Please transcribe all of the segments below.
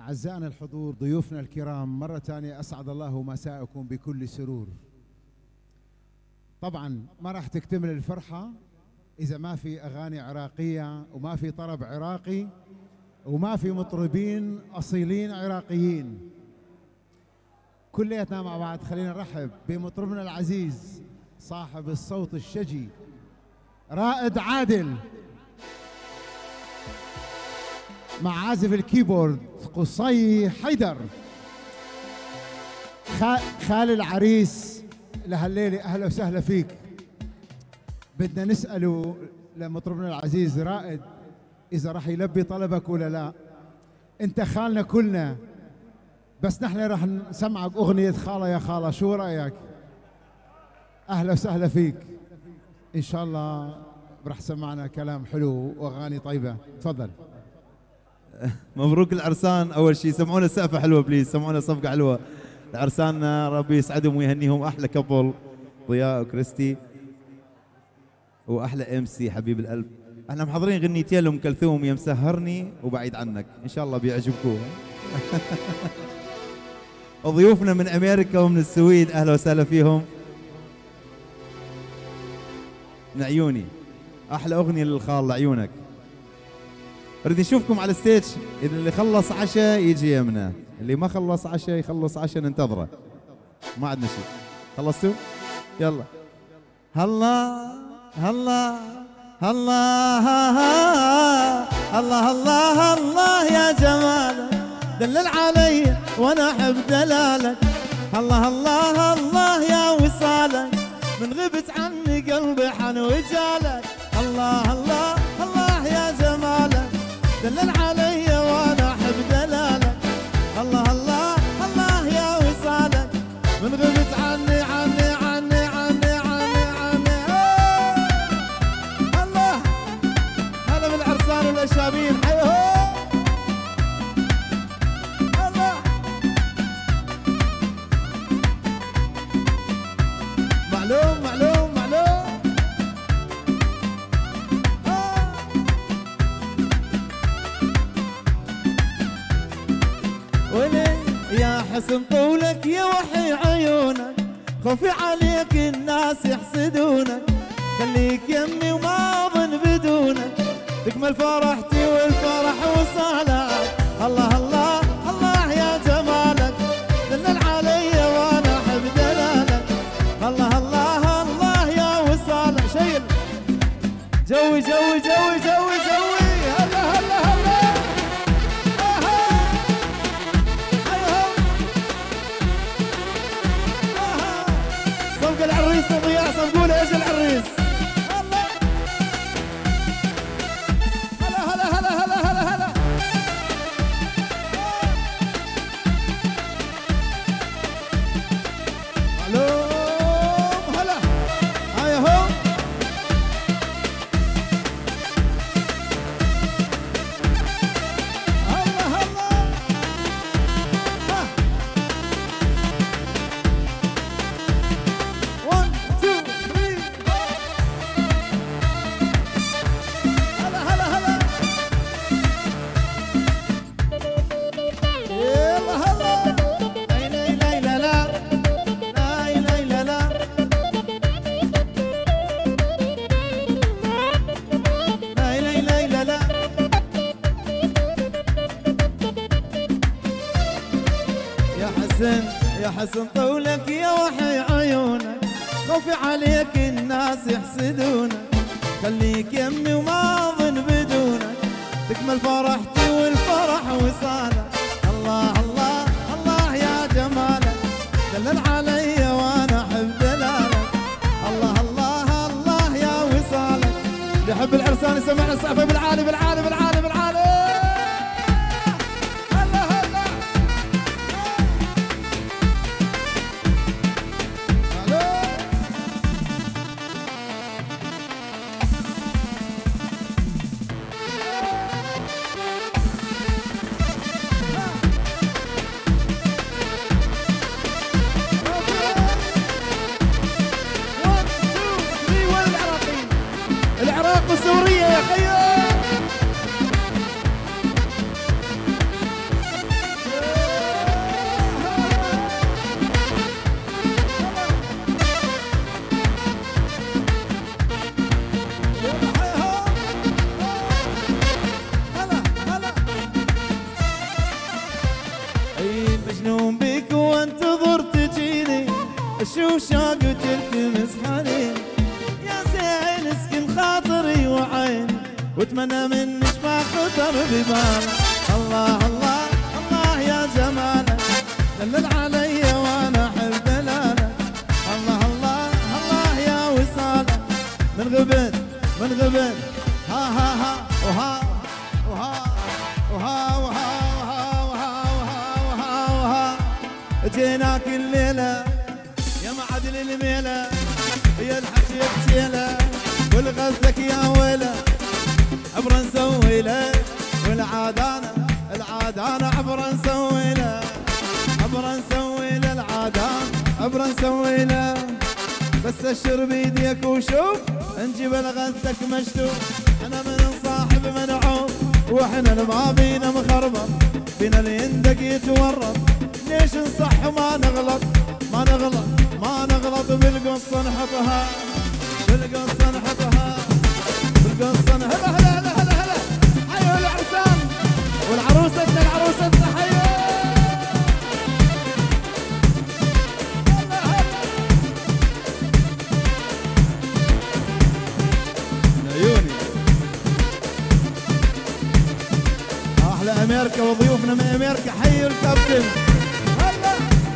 أعزائنا الحضور، ضيوفنا الكرام، مرة ثانية أسعد الله مساءكم بكل سرور. طبعا ما راح تكتمل الفرحة إذا ما في أغاني عراقية وما في طرب عراقي وما في مطربين أصيلين عراقيين. كلياتنا مع بعض خلينا نرحب بمطربنا العزيز صاحب الصوت الشجي رائد عادل، مع عازف الكيبورد قصي حيدر. خال العريس لهالليلة أهلا وسهلا فيك. بدنا نسأله لمطربنا العزيز رائد إذا راح يلبي طلبك ولا لا. أنت خالنا كلنا، بس نحن راح نسمعك أغنية خالة يا خالة، شو رأيك؟ أهلا وسهلا فيك. إن شاء الله راح سمعنا كلام حلو وأغاني طيبة. تفضل. مبروك العرسان. اول شيء سمعونا سقفه حلوه بليز، سمعونا صفقه حلوه. العرسان ربي يسعدهم ويهنيهم، احلى كبل ضياء وكريستي واحلى ام سي حبيب القلب. احنا محضرين غنيتين لام كلثوم، يا مسهرني وبعيد عنك، ان شاء الله بيعجبكم. وضيوفنا من امريكا ومن السويد اهلا وسهلا فيهم. من عيوني احلى اغنيه للخال لعيونك. اريد نشوفكم على الستيج، اذا اللي خلص عشاء يجي يمنا، اللي ما خلص عشاء يخلص عشاء ننتظره، ما عندنا شيء. خلصتوا؟ يلا. هلا هلا هلا الله الله الله يا جمالك، دلل علي وانا احب دلالك. الله الله الله يا وصالك، من غبت عني قلبي حن وجالك. الله الله الله يا جمالك، دلل علي وانا احب دلالك. الله الله الله يا وصالك، من غبت عني عني عني عني عني عني. الله هلا بالعرسان والاشابين، حيهم. الله معلوم معلوم معلوم. يا حسن طولك يا وحي عيونك، خوفي عليك الناس يحسدونك. خليك يمي وما اظن بدونك، تكمل فرحتي والفرح وصالك. الله الله الله يا جمالك، دلل علي وانا احب دلالك. الله الله الله يا وصالك، شيل جوي جوي جوي جوي جوي. هلا هلا هلا. العريس ضياء صنقوله ايش العريس. الله هلا هلا هلا هلا هلا هلا. معلوم هلا. هاي اهو. هلا هلا. يا حسن طولك يا وحي عيونك، خوفي عليك الناس يحسدونك. خليك يمي وما اظن بدونك، تكمل فرحتي والفرح وصالك. الله الله الله يا جمالك، دلل علي وانا احب دلالك. الله الله الله يا وصالك، اللي يحب العرسان يسمعنا السقفه بالعالي بالعالي بالعالي بالعالي. العراق وسوريا يا خيو. واتمنى منك ما خطر ببالك. الله الله الله يا جمالك دلل علي وانا احب دلالك. الله الله الله يا وصالك من غبن من غبن ها ها ها وها وها وها وها وها وها وها وها جيناك الليله يا معدل الميله يا الحكي بشيله والغزك يا ويله عبر نسوي له والعادانه العادانه عبر نسوي له عبر نسوي له العادانه عبر نسوي له بس اشر بيديك وشوف نجيب الغزك مشتوف. انا من صاحب منعوف واحنا ما بينا مخربط بينا اللي يندق يتورط. ليش نصح وما نغلط ما نغلط ما نغلط بالقصه نحطها بالقصه نحطها بالقصه هلا هلا هلا هلا هلا حيوا العرسان والعروستنا العروستنا حيوا هلا هلا عيوني احلى امريكا وضيوفنا من امريكا. حيوا الكابتن هلا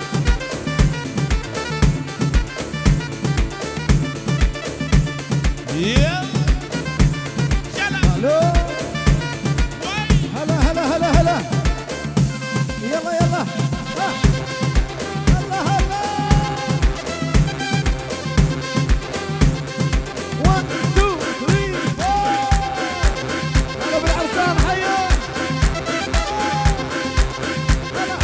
هلا هلا هلا هلا يلا يلا هلا هلا 1 2 3 4 هلا بالعرسان حيوا هلا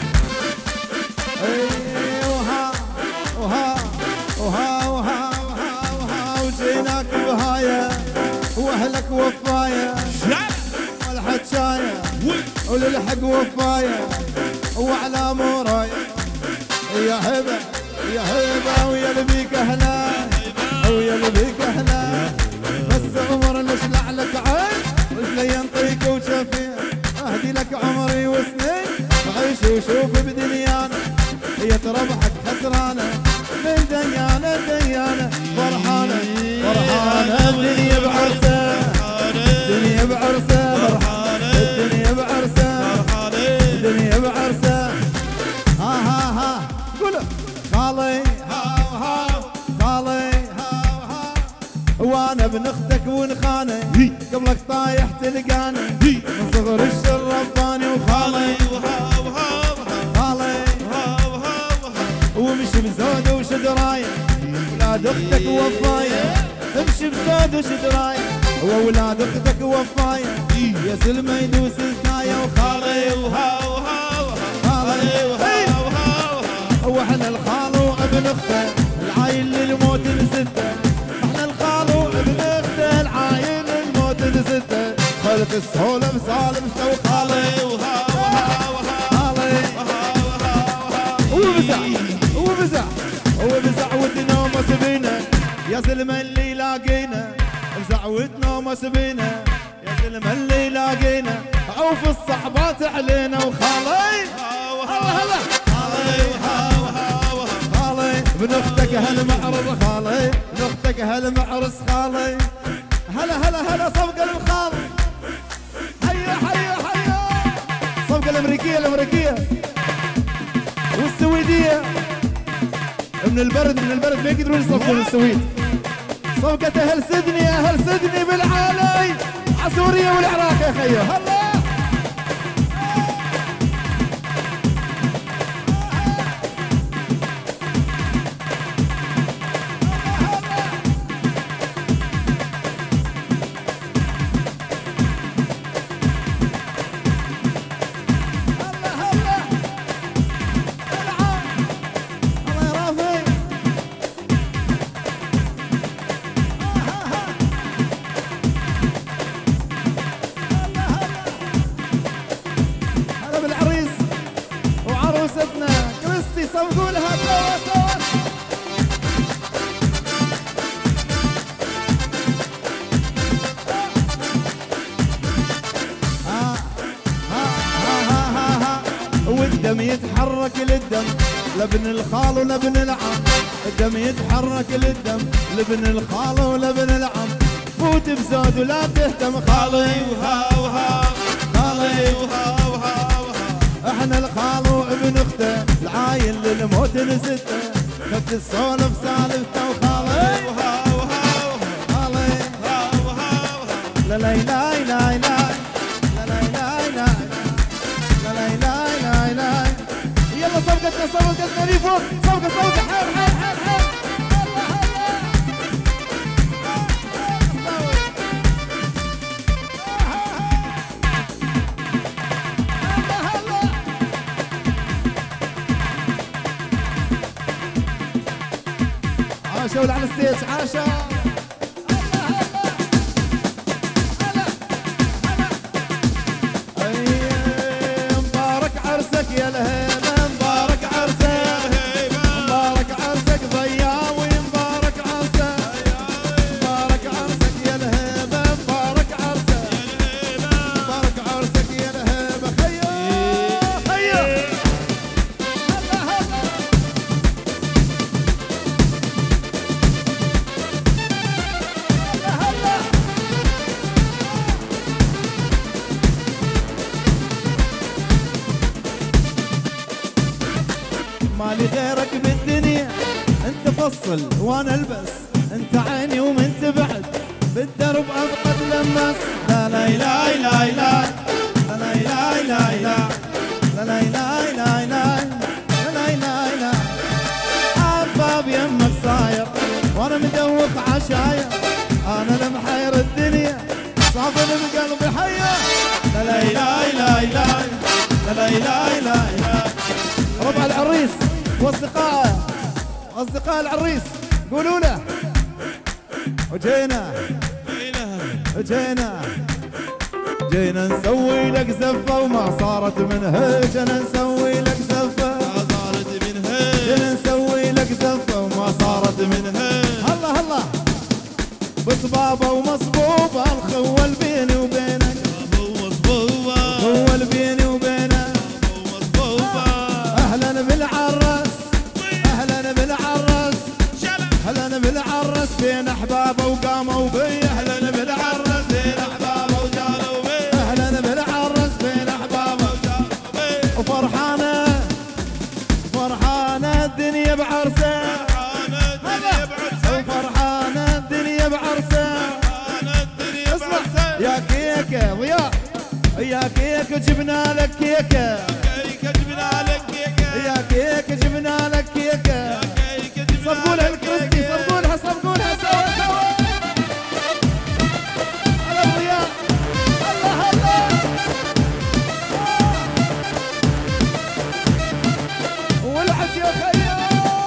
وها وها وها وها وها وجيناك بهايه واهلك وفايه والحجايه وللحق وفايه وعلى مورايه يا هبه يا هبه ويا لبيك اهلا ويا لبيك اهلا بس عمر نشلع لك عين وشلي ينطيك وشفيه اهدي لك عمري وسنين عيش وشوف بدنيانا هي تربحك خسرانه من ديانه ديانه فرحانه فرحانه الدنيا بعرسه الدنيا بعرسه الدنيا بعرسه الدنيا بعرسه ها ها ها قولوا خالي ها ها خالي ها ها وانا ابن اختك ونخانه قبلك طايح تلقانه من صغر الشرباني وخالي خالي ومشي بزود وش درايه ولاد اختك وفايه امشي بزود وش درايه واولاد اختك وفايه يا سلمى يدوس الثايه وخالي خالي واحنا الخال وابن اخته العايل للموت لسته احنا الخال وابن اخته العايل للموت لسته خلق السهوله مسالم وخالي وبزع وبزع وبزع ودنا وما سبينا يا زلمه اللي لاقينا بزع ودنا وما سبينا يا زلمه اللي لاقينا عوف الصحبات علينا وخالي هلا هلا خالي ابن اختك هالمعرض خالي ابن اختك هالمعرس خالي هلا هلا هلا صفقه للخال حيا حيا حيا صفقه الامريكيه الامريكيه والسويديه من البرد ما يقدرون يصفقوا للسويد. صفقة اهل سدني اهل سدني بالعالي عسورية والعراق يا خيو هلا صفقوا لها سوا سوا والدم يتحرك للدم لابن الخال ولابن العم الدم يتحرك للدم لابن الخال ولابن العم تفوت بزود ولا تهتم خالي وها وها خالي وها وها وها. احنا الخال وابن اخته العايل للموت نزته خد السولف سالفته وخالي وها وها خالي وها وها لا لا لا لا لا لا لا لا لا لا لا لا. يلا صفقتنا لي فوق صفقة حيل حيل حيل حيل. عاشوا على الستيج عاشوا. مبارك عرسك يا الهيبة مبارك عرسك مبارك عرسك ضياوي مبارك عرسك مبارك عرسك يا الهيبة مبارك عرسك مبارك عرسك يا الهيبة خيو خيو. مالي غيرك بالدنيا انت فصل وانا البس انت عيني ومن تبعد بالدرب ابقى اتلمس. لا لا لا لا لا لا لا لا لا لا لا لا لا لا لا. عباب يمك صاير وانا مدوخ عشاير انا لمحير الدنيا صافن بقلبي حيه. لا لا لا لا لا لا لا لا. ربع العريس واصدقاء العريس قولوا له جينا نسوي لك زفه وما صارت منها. جينا نسوي لك زفه ما صارت منها. جينا نسوي لك زفه وما صارت منها. هلا هلا بصبابه ومصبوبه الخوه اللي بيني وبينك الخوه اللي بيني وبينك اهلا بالعرس اهلا بالعرس اهلا بالعرس بين احبابه وقاموا بي. اهلا بالعرس بين احبابه وقاموا بي. اهلا بالعرس بين احبابه وقاموا بي. وفرحانه فرحانه الدنيا بعرسه وفرحانه الدنيا بعرسه. اسمع يا كيكه ويا يا كيكه جبنا لك كيكه يا كيكه جبنا لك كيكه. صفقولها الكريستي صفقولها سوا سوا على الضياء. الله الله ولعت يا خيال.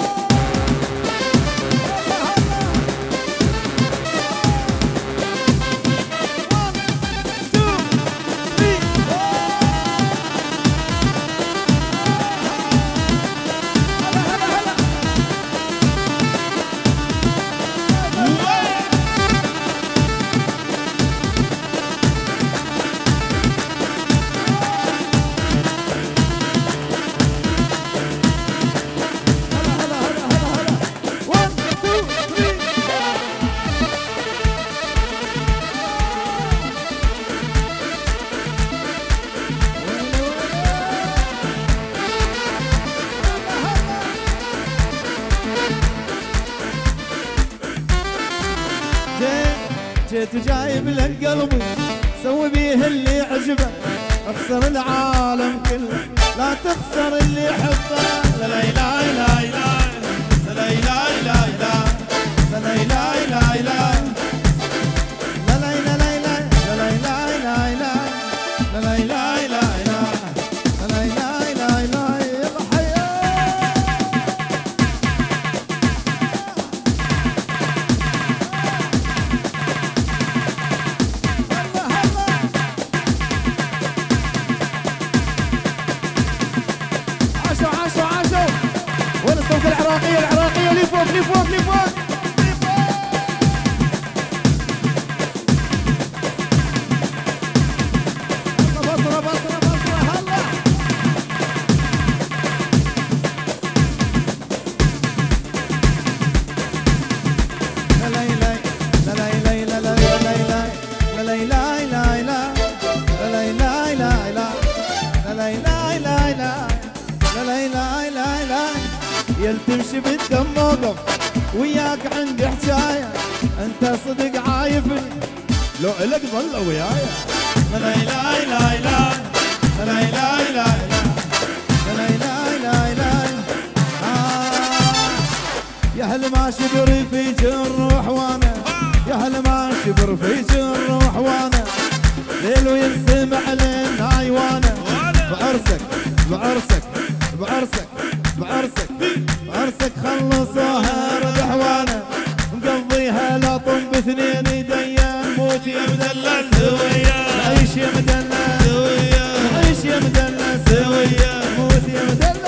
جيت وجايب لك قلبي سوي بيه اللي عجبك اخسر العالم كله لا تخسر اللي يحبك. لا لا لا لا لا لا لا لا لا لا لا لا لا العراقية لي فوق لي فوق لي فوق. بصرة بصرة بصرة هلا. لا لا لا لا لا لا لا لا وياك عندي حجايه، انت صدق عايفني لو الك ظل وياي. لا لا لا لا لا لا لا لا لا لا لا. يا هل ما شبر في جروح وانا، يا هل ما شبر في جروح وانا، ليل وينسمع لنا ايوانا. بعرسك بعرسك بعرسك بعرسك بعرسك خلصوها ربح وانا، مقضيها لا طن باثنين ديان. موت يا مدلس سويا، عيش يا مدلس سويا، عيش يا مدلس سويا، موت يا مدلس.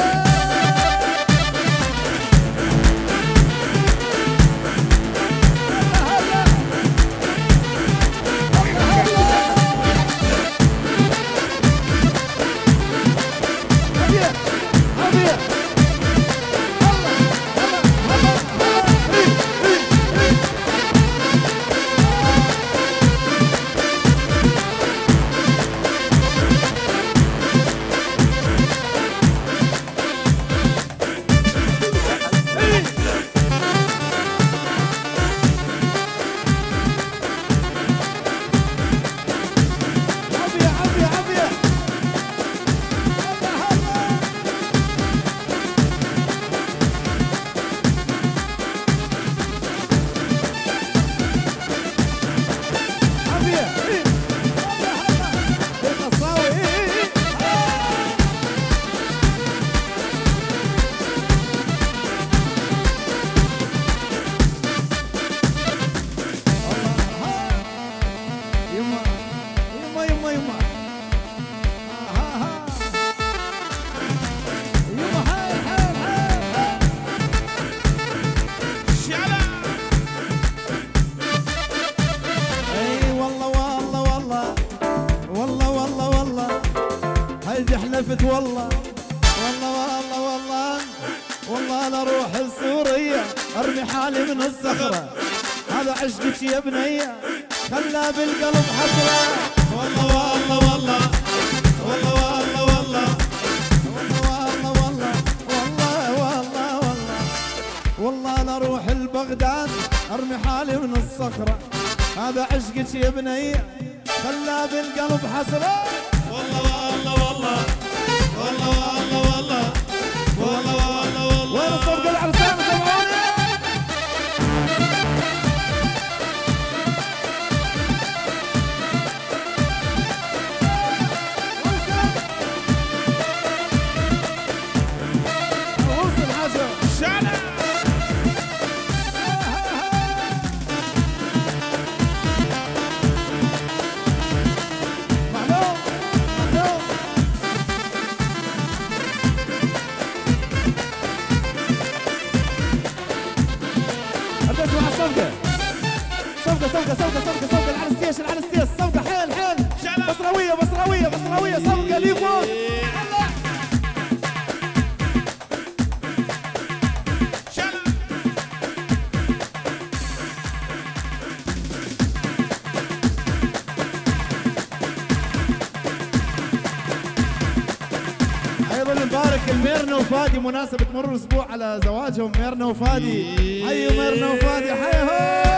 حلفت والله والله والله والله والله لا اروح السورية ارمي حالي من الصخرة. هذا عشقك يا بنية خلى بالقلب حسرة. والله والله والله والله والله والله والله والله والله والله والله والله لا اروح البغداد ارمي حالي من الصخرة. هذا عشقك يا بنية خلى بالقلب حسرة. والله والله والله والله والله والله والله والله والله. وين الصوت العرسان سمعوني؟ وصل حاجة شعلة. صفقة العرس ستيش صفقة حيل حيل بصراوية بصراوية بصراوية صفقة ليكم. ايضا نبارك الميرنا وفادي مناسبة مرور اسبوع على زواجهم. ميرنا وفادي حيوا ميرنا وفادي حيهم.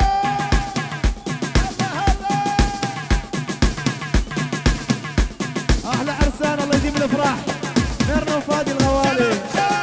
احلى عرسان الله يديم الافراح ميرنا وفادي الغوالي.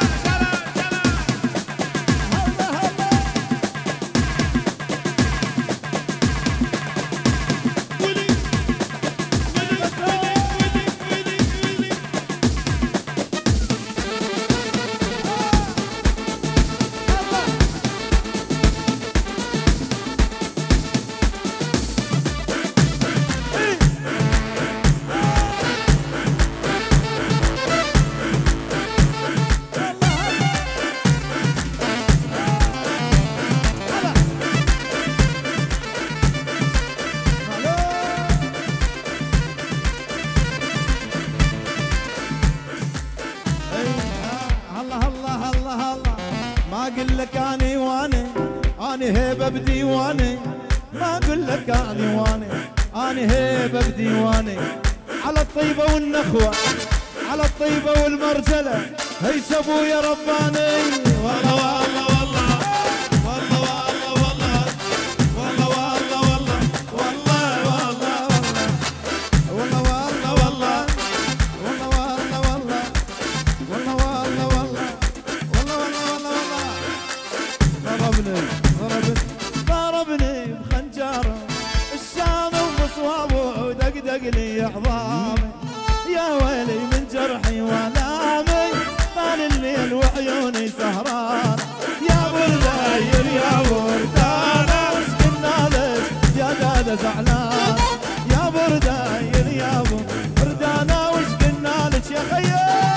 ما اقول لك اني واني هيبه بديواني. ما اقول لك اني واني هيبه بديواني. على الطيبه والنخوه على الطيبه والمرجله هيش ابويا رباني. والله والله والله لي عظامي يا ويلي من جرحي والامي طال الليل وعيوني سهران يا بردايل يا بردانا وش قلنا لك يا دادا زعلان يا بردايل يا بردانا وش قلنا لك يا خيال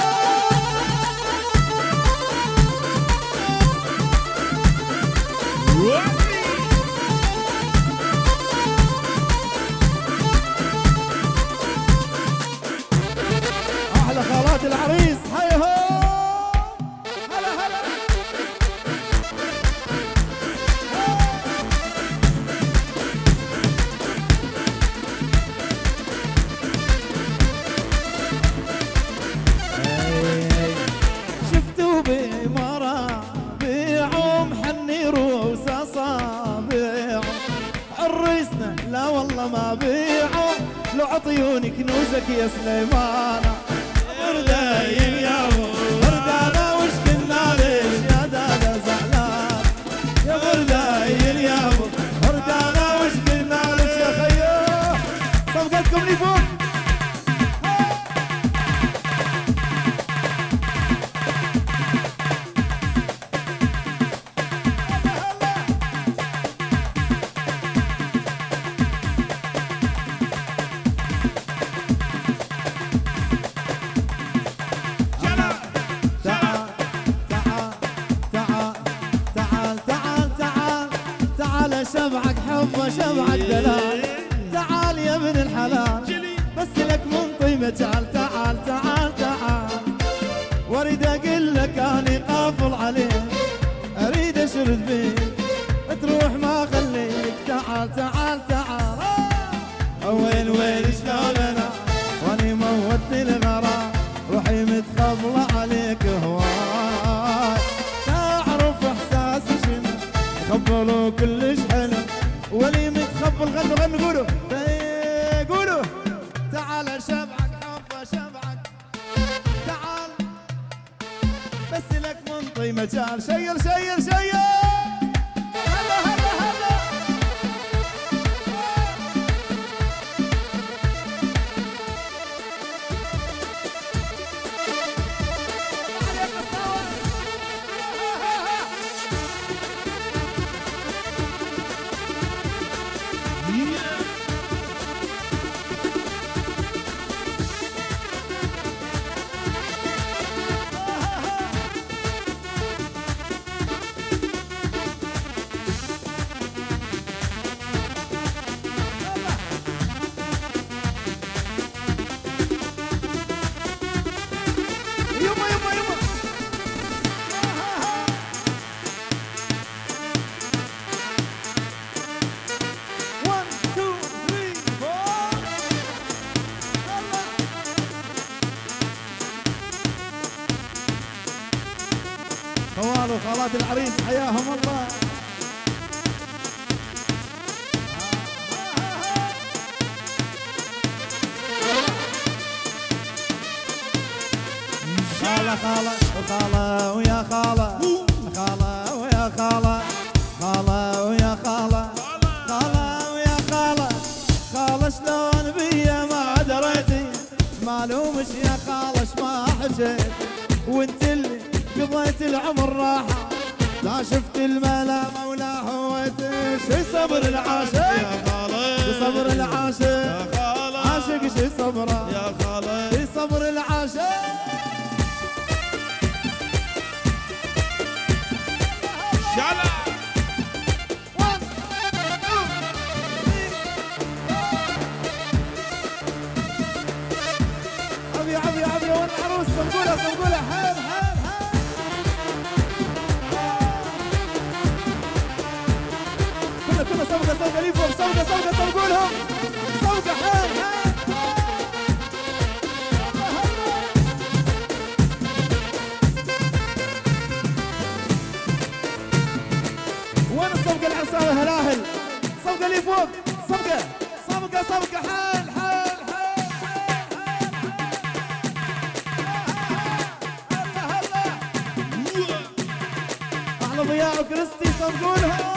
احلى خالات العريس هيهو هلا هلا شفتوا بمرا بيعوا محني رؤوس اصابع عريسنا لا والله ما بيعوا لو عطيوني كنوزك يا سليمانه بردايل يا بردانا وش قلنا ليش يا دادا زعلان يا بردايل يا بردانا وش قلنا ليش يا خيو صفقتكم لي فوق شبعك حب شبعك دلال تعال يا ابن الحلال بس لك من طيبة تعال تعال تعال تعال واريد اقول لك اني قافل عليك اريد اشرد بيك تروح ما خليك تعال تعال تعال وين وين شلون انا واني موتني الغرام روحي متخبلة عليك هواي تعرف احساسي شنو خبلوا كلش حلو ولي متخبل غنوا غنوا قولوا قولوا تعال شبعك حبه شبعك تعال بس لك منطي مجال شير شير شير هلا هلا هلا خوال وخالات العريس حياهم الله خالة خالة وخالة ويا خالة خالة ويا خالة خالة ويا خالة خالة ويا خالة خالة شلون بيا ما دريتي معلومش يا خالة ما حجيت وانت اللي قضيت العمر راحة لا شفت الملامة ولا هويت شي صبر العاشق يا خالد شي صبر العاشق يا خالد عاشق شي صبره يا خالد شي صبر العاشق شعلة عبي عبي عبي وين العروس صنقولها صنقولها حيل حيل حيل كلها صوقة صوقة ليفهم صوقة صوقة صنقولهم صوقة حيل حيل وين الصوقة العرسانة هلاهل صوقة لي فوق صوقة صوقة صوقة حيل حيل ضياء وكريستي صنقولها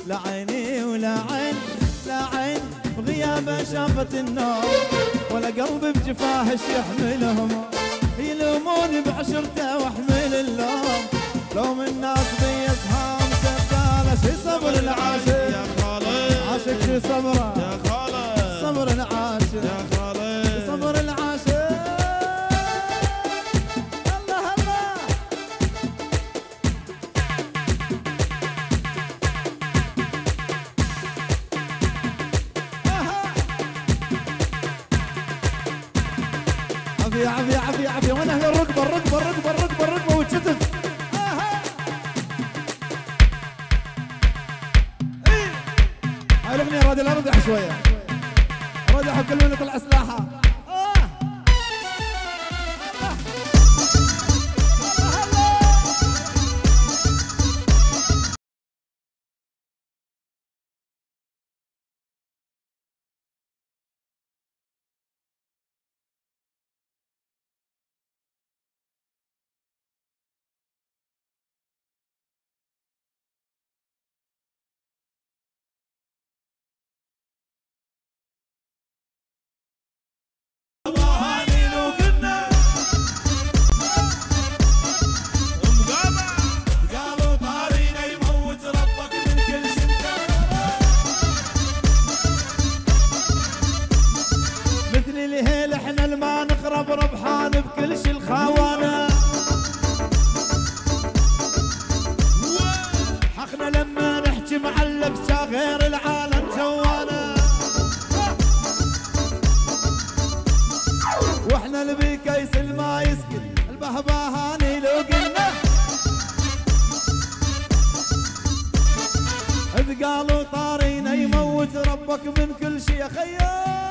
لا عيني ولا عين لا عين بغيابه شافت النار، ولا قلبي بجفاهش يحملهم، يلوموني بعشرته واحمل اللوم، لوم الناس بي اسهام شغاله، شي صبر العاشق يا خالد، عاشق شي صبره يا خالد، صبر العاشق يا خالد، صبر العاشق. الله الله عافية عافية عافية عافية. وين اهل الركبة الركبة الركبة الركبة الركبة والشتف. هاي الاغنية رادي لا ردح شوية، ردح كل من يطلع سلاحة. ربحان بكل شي الخوانه، حقنا لما نحكي معلق غير العالم جوانا، واحنا اللي بكيس الما يسكت البهبهاني لو قلنا، اذ قالوا طارينا يموت ربك من كل شي يا خيال.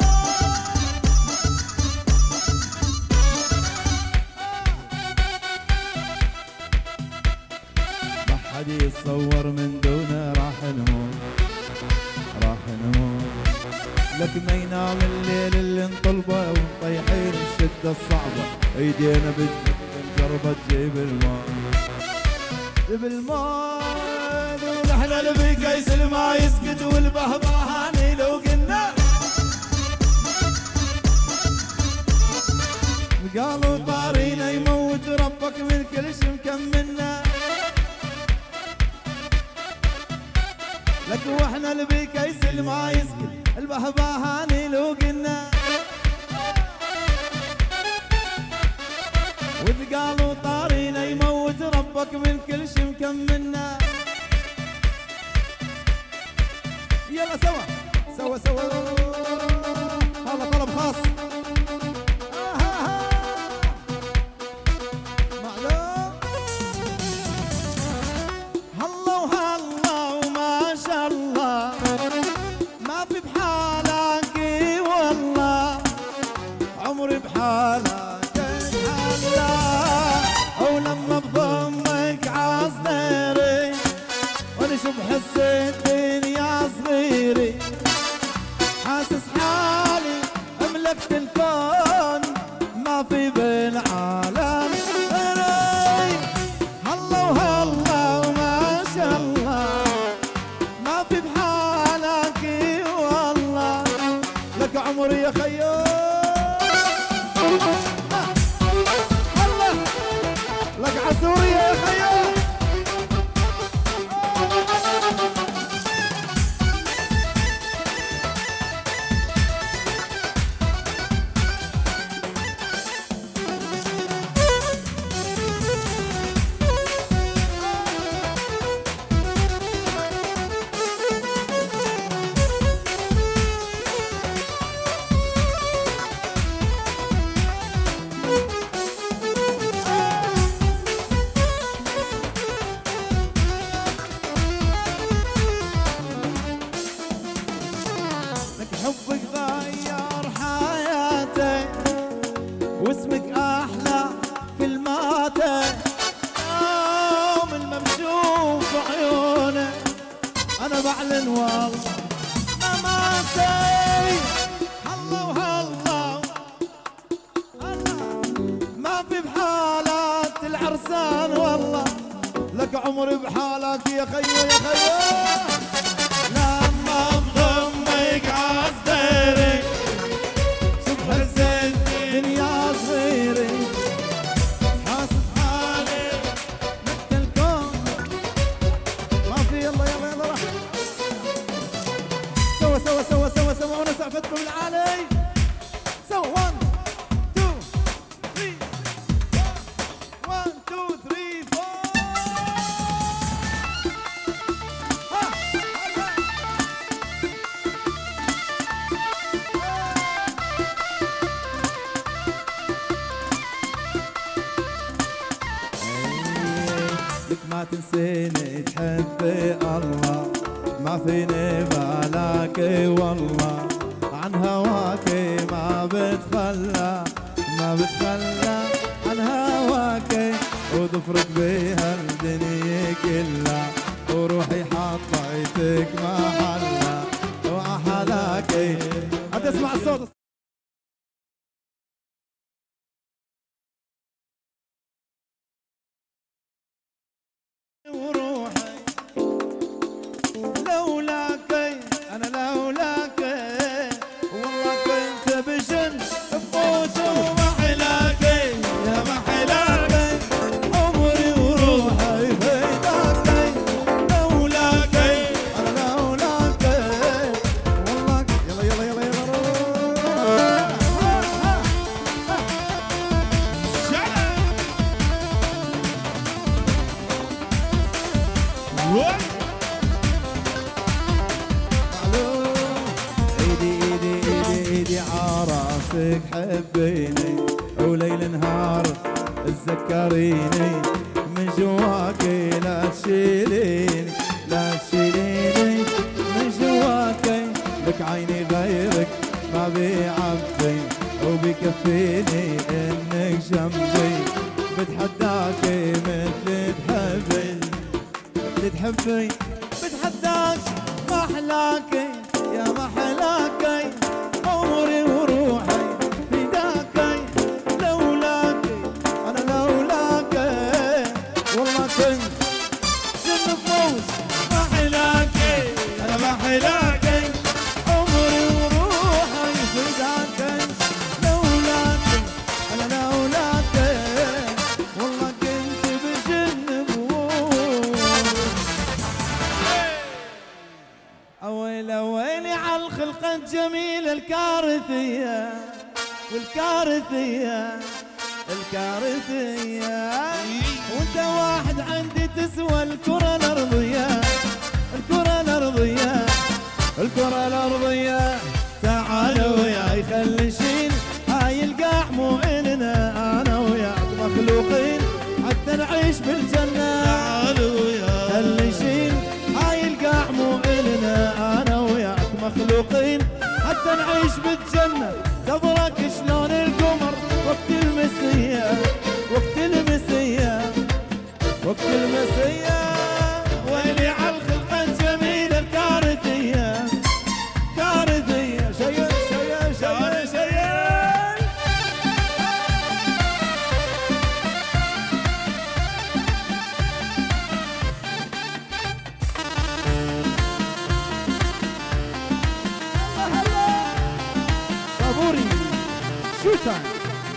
يتصور من دونه راح نموت راح نموت، لك ما ينام الليل اللي نطلبه ونطيحين الشده الصعبه، ايدينا بالجربه تجيب الماء جيب الماء، ونحن اللي بكيس الما يسكت والبهبهاني لو قلنا، قالوا طارينا يموت ربك من كل شي مكملنا، لك واحنا اللي بكيس الما يسكت البهبهاني لو قلنا، واذ قالوا طارينا يموت ربك من كل شي مكملنا. يلا سوا سوا سوا هذا طلب خاص. بحالك اتحلى ولما بضمك عصدري ونشوف حس الدنيا صغيري، حاسس حالي ملكت الكون ما في بالعالم غيري. هلا وهلا وما شاء الله ما في بحالك والله، لك عمري يا خيال لك عسوريا يا خيال. حبك غير حياتي واسمك احلى كلماتي، يوم الممشوف عيوني انا بعلن والله مماتي. هلا وهلا ما في بحالات العرسان والله، لك عمري بحالك يا خيو يا خيو. سوا سوا سوا سوا ونسعفتكم العالي سوا 1 2 3 1 2 3 لك ما تنسيني تحبي الله ما فيني بلاك والله عن هواكي ما بتخلى عن هواكي وضفرك بيها الدنيا كلها وروحي حطيتك محلها وأحلاكي هتسمع الصوت وروحي لولاكي أنا لولاكي والله كنت بجن بموت ومحلاكي يا محلاكي عمري وروحي فداكي لولاكي أنا لولاكي والله يلا يلا يلا يلا روح ايدي عراسك حبيني وليل نهار تذكريني من جواكي لا تشيليني من جواكي لك عيني غيرك ما بيعبي وبيكفيني انك جنبي بتحداكي مثل تحبي بتحداك ما احلاكي يا محلاكي عمري وروحي فداكي لولاكي انا لولاكي والله كنت جن بموت محلاكي انا محلاكي عمري وروحي فداكي لولاكي انا لولاكي والله كنت بجن بموت ويلي عالخلقة الجميلة الكارثية والكارثية وانت واحد عندي تسوى الكرة الأرضية تعالوا وياي خلي نشيل هاي القاع مو إلنا أنا وياك مخلوقين حتى نعيش بالجنة تعالوا وياي خلي نشيل هاي القاع مو إلنا أنا وياك مخلوقين حتى نعيش بالجنة تبرك شلون القمر وقت المسية ويلي عالخلقة الجميلة الكارثية شيء صبوري شو تايم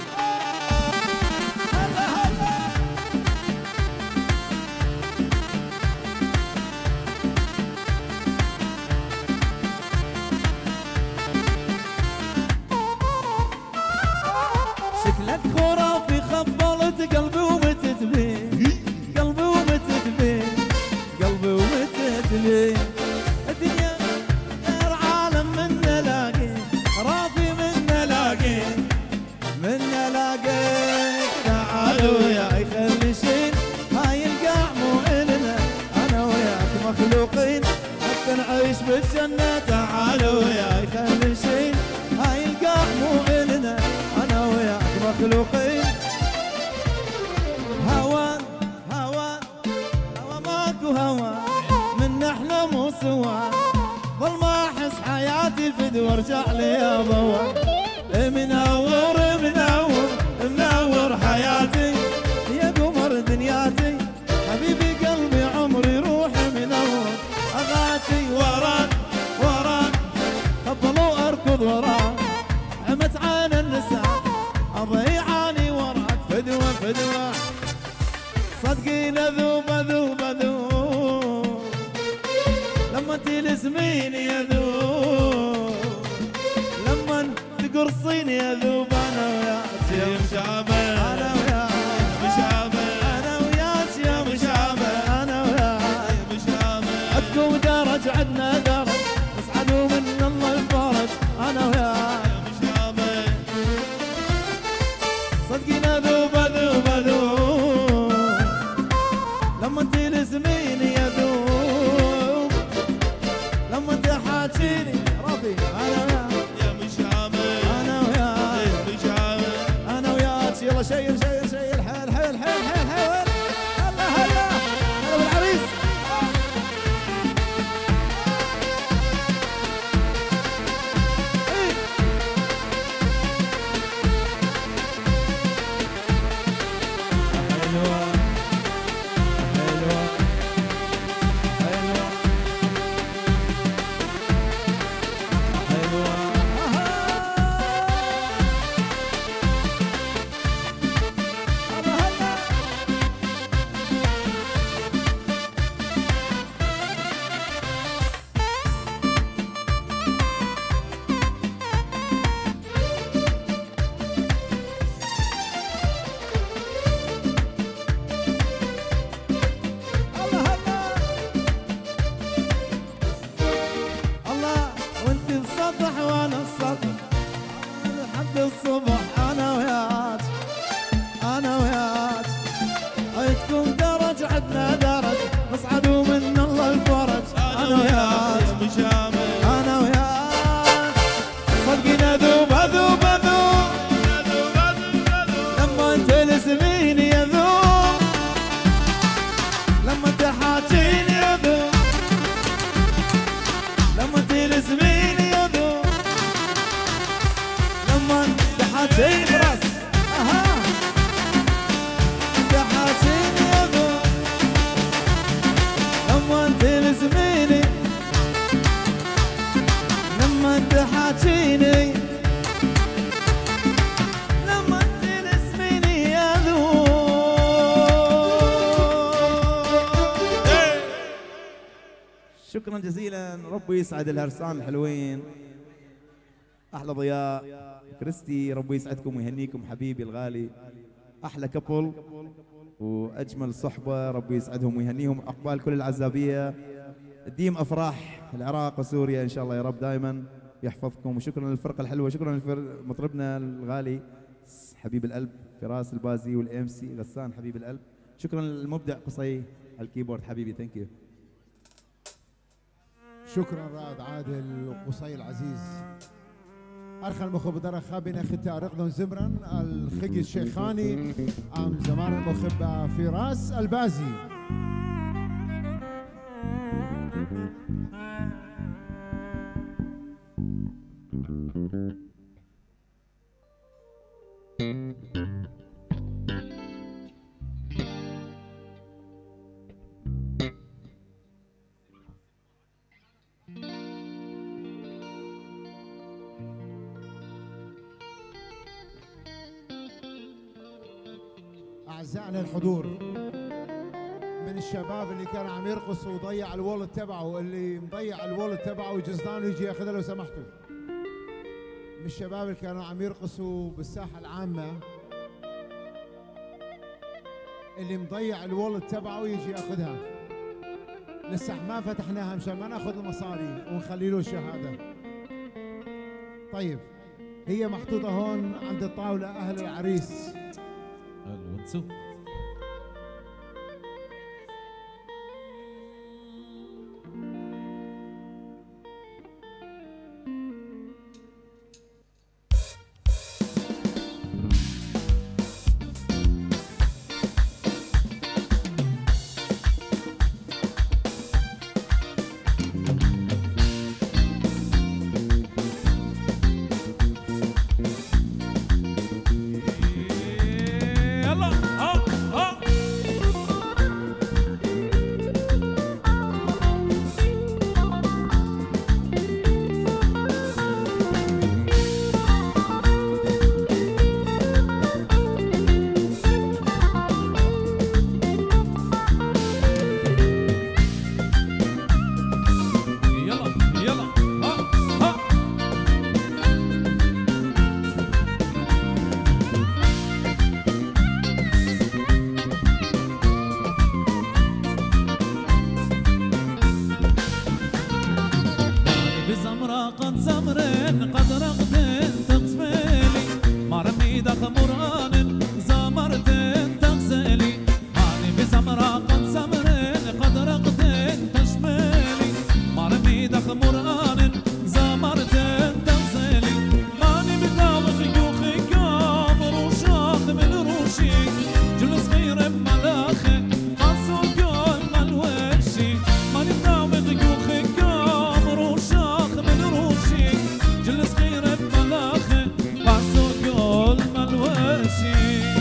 شكلك خرافي خبلت قلبي ومتت بيه الدنيا غير عالم من نلاقي رافي من نلاقي تعالوا وياي خلي شيل هاي القاع مو إلنا أنا وياك مخلوقين حتى نعيش بالجنة تعالوا وياي خلي شيل هاي القاع مو إلنا أنا وياك مخلوقين هوا ماكو هوا من احنا مو سوا ظل ما احس حياتي الفد وارجع لي يا ضوا منور حياتي يا قمر دنياتي حبيبي قلبي عمري روحي منور اغاتي وراك قبلوا اركض وراك عمت عين النساء اضيعاني وراك فدوة صدقين اذوب لما تلسميني اذوب تقرصيني اذوب انا وياك يا مشامة انا وياك مشامة انا وياك يا مشامة انا وياك يا مشامة عدكم درج عدنا درج اصعدوا من الله الفرج انا وياك يا مشامة صدقينا ذوب ذوب ذوب لما انت لزميني يا ذوب لما انت حاجيني ربي انا وياك يا مشامة انا وياك يا مشامة انا وياك يلا شيل شيل شيل حيل حيل حيل حيل حيل هلا هلا هلا بالعريس إيه. حلوة حلوة حلوة حلوة هلا هلا الله هلا الله وانت السطح وانا السطح لحد الصبح انا وياك انا وياك عدكم درج عدنا درج اصعدوا من الله الفرج انا وياك يا مشامة انا وياك صدقنا ذوب ذوب ذوب لما انت لزميني يا ذوب لما انت حاجيني يا ذوب لما انت لزميني يا ذوب لما انت حاجيني براس اها انت حاجيني يا ذوب لما انت لزميني لما انت حاجيني لما انت لزميني يا ذوب شكرا جزيلا ربي يسعد الهرسان الحلوين احلى ضياء كريستي ربي يسعدكم ويهنيكم حبيبي الغالي احلى كبل واجمل صحبه ربي يسعدهم ويهنيهم عقبال كل العزابيه تديم افراح العراق وسوريا ان شاء الله يا رب دائما يحفظكم وشكرا للفرقه الحلوه شكرا لمطربنا الغالي حبيب القلب فراس البازي والام سي غسان حبيب القلب شكرا للمبدع قصي على الكيبورد حبيبي ثانك يو شكرا رائد عادل وقصي العزيز أرخى المخب درخا بين ختار رقدون زمرا الخقي الشيخاني أم زمان المخبة فراس البازي أعزائنا الحضور من الشباب اللي كان عم يرقص وضيع الولد تبعه اللي مضيع الولد تبعه وجزدانه يجي ياخذها لو سمحتوا من الشباب اللي كانوا عم يرقصوا بالساحة العامة اللي مضيع الولد تبعه يجي ياخذها لسه ما فتحناها مشان ما ناخذ المصاري ونخلي له الشهادة طيب هي محطوطة هون عند الطاولة أهل العريس الونسو يلا بزمراق زمرن قد رغدن تقسملي مرمي دخ مران زمرتن تغزلي ماني بزمراق زمرن قد رغدن تشملي مرمي دخ مران زمرتن تغزلي ماني بداوخ يوخي كامر وشاخ من روشي جلس غير بملاخي قصو قول ملوشي ماني بداوخ يوخي كامر وشاخ من روشي جلس غير بملاخي قصو قول ملوشي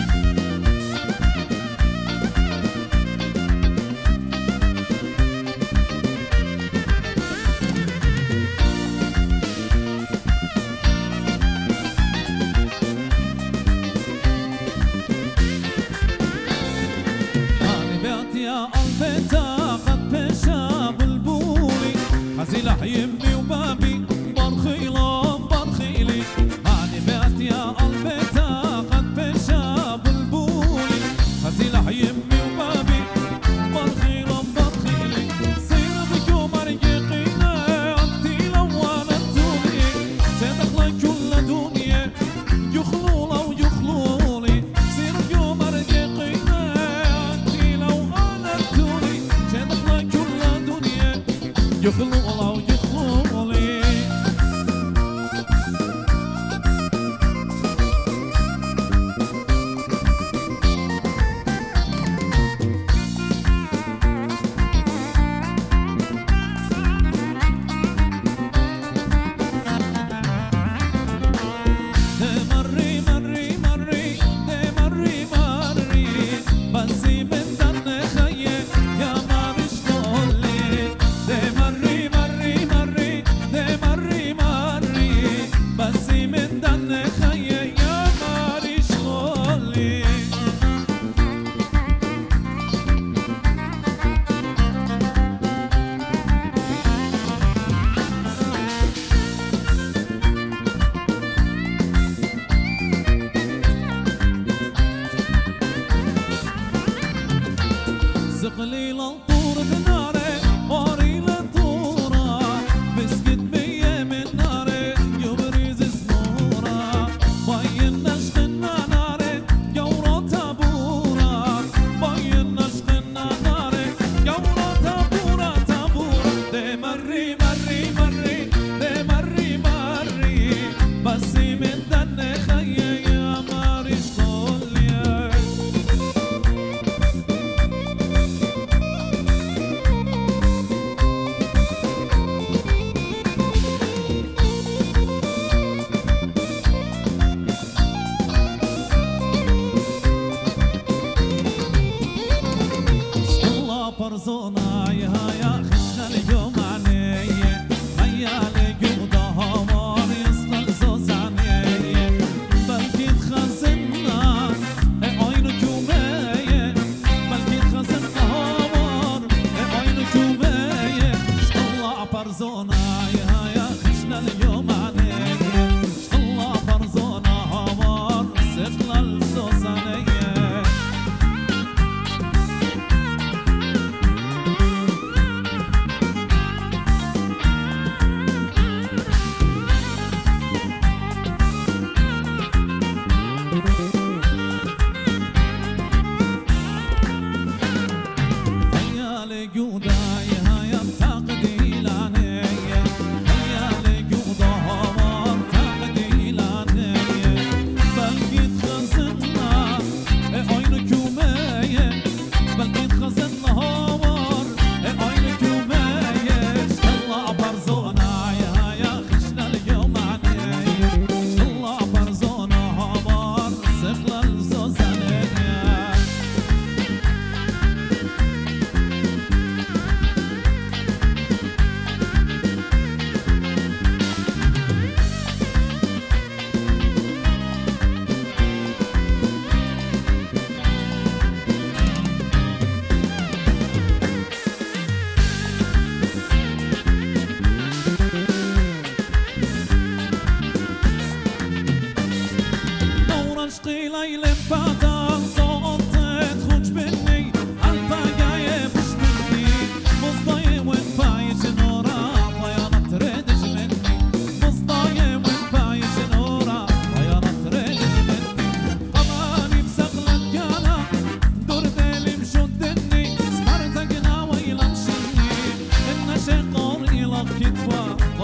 يا البيتا قد بشا بلبولي حزيلة يمي وبابي برخيلة برخيلي هاني بيت يا البيتا قد بشا بلبولي حزيلة يمي وبابي برخيلة برخيلي سير بكو مرقيقينا انتي لو انا تولي سيدخل كل دنيا يخلولا ويخلولي سير بكو مرقيقينا يخلو الله ويخلو لي مري مري مري مري مري بنسي من دن خيه يا ما مش قولي مري مري مري مري مري بنسي من دن خيه يا ما مش قولي زقلي للطور بناري قاري للطورة بسكت بيا من ناري يبرز سنورة باين نشخنا ناري يورا تابورة باين نشخنا ناري يورا تابورة تابورة دي مري مري مري دي مري مري بسي من دن خيه يا ماريش قولي برزونا يا خشنا اليوم عنية هيا اليوم ضهوار يصل زوز عنية بلكي تخزنا عين جومية بلكي تخزن ضهوار عين جومية الله برزونا يا خشنا اليوم عنية الله برزونا هوار سقل الزوز عنية هيا لجودا يا تقدي لعنية هيا لجودا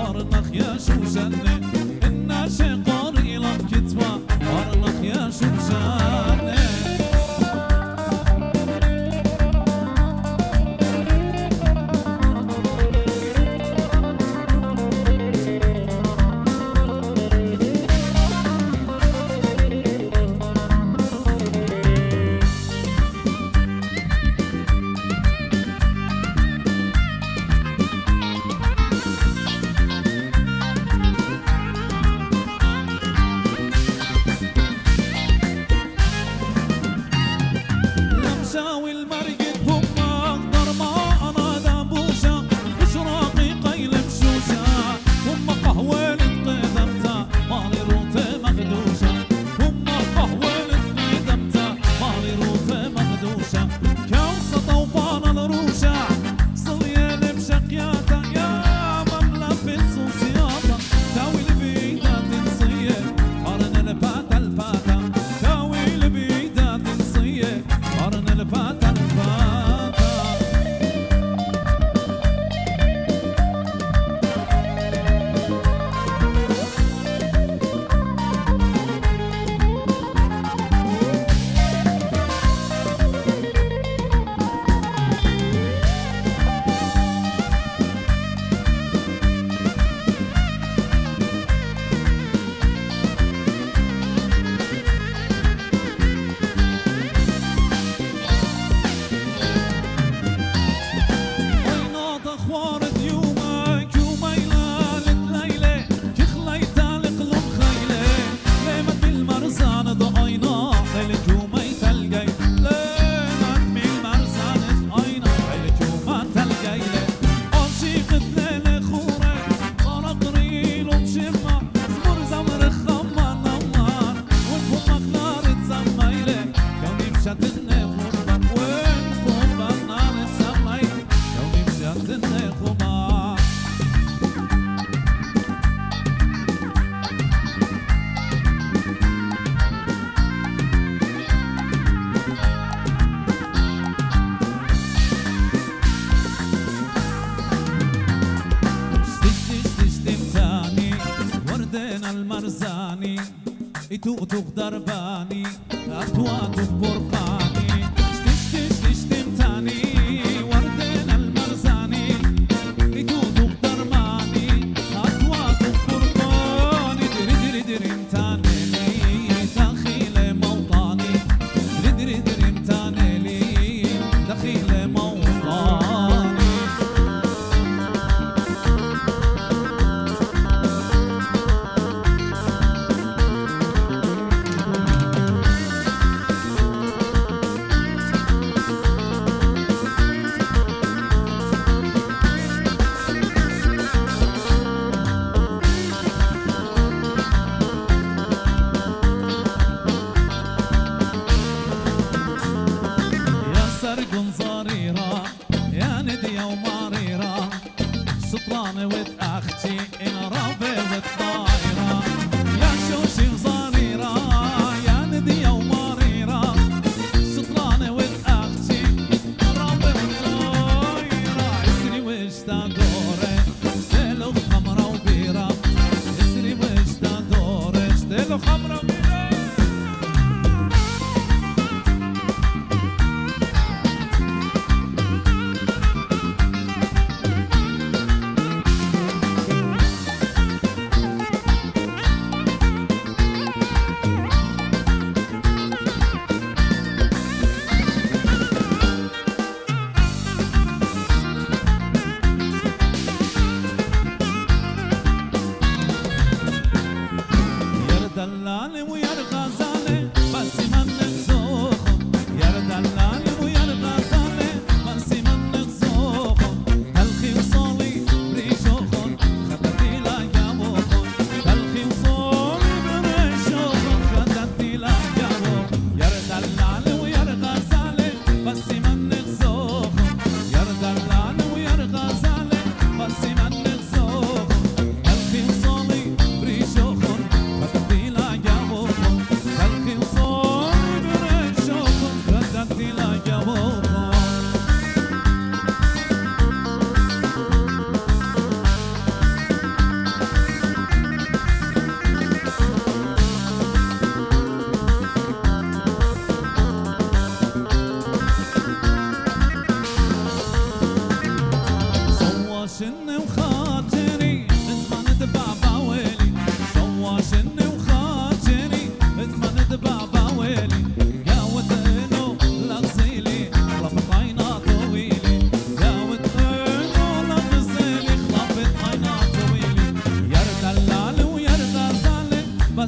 أرنخ يا شوشنة الناشي قاري لك كتبة أرنخ يا شوشنة المرزاني يتوتوك درباني أتواتك برقاني شتم تاني وردنا المرزاني يتوتوك درباني أتواتك برقاني دري دري تاني لي دخيل موطاني دري تاني لي دخيل موطاني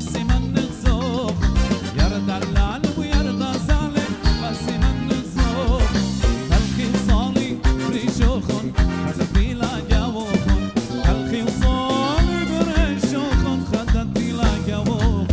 بس منك ذوق يرد علال ويرد ظالم بس منك ذوق خلقي وصالي بريشوخن خدتني لا جاوخن خلقي وصالي بريشوخن خدتني لا جاوخن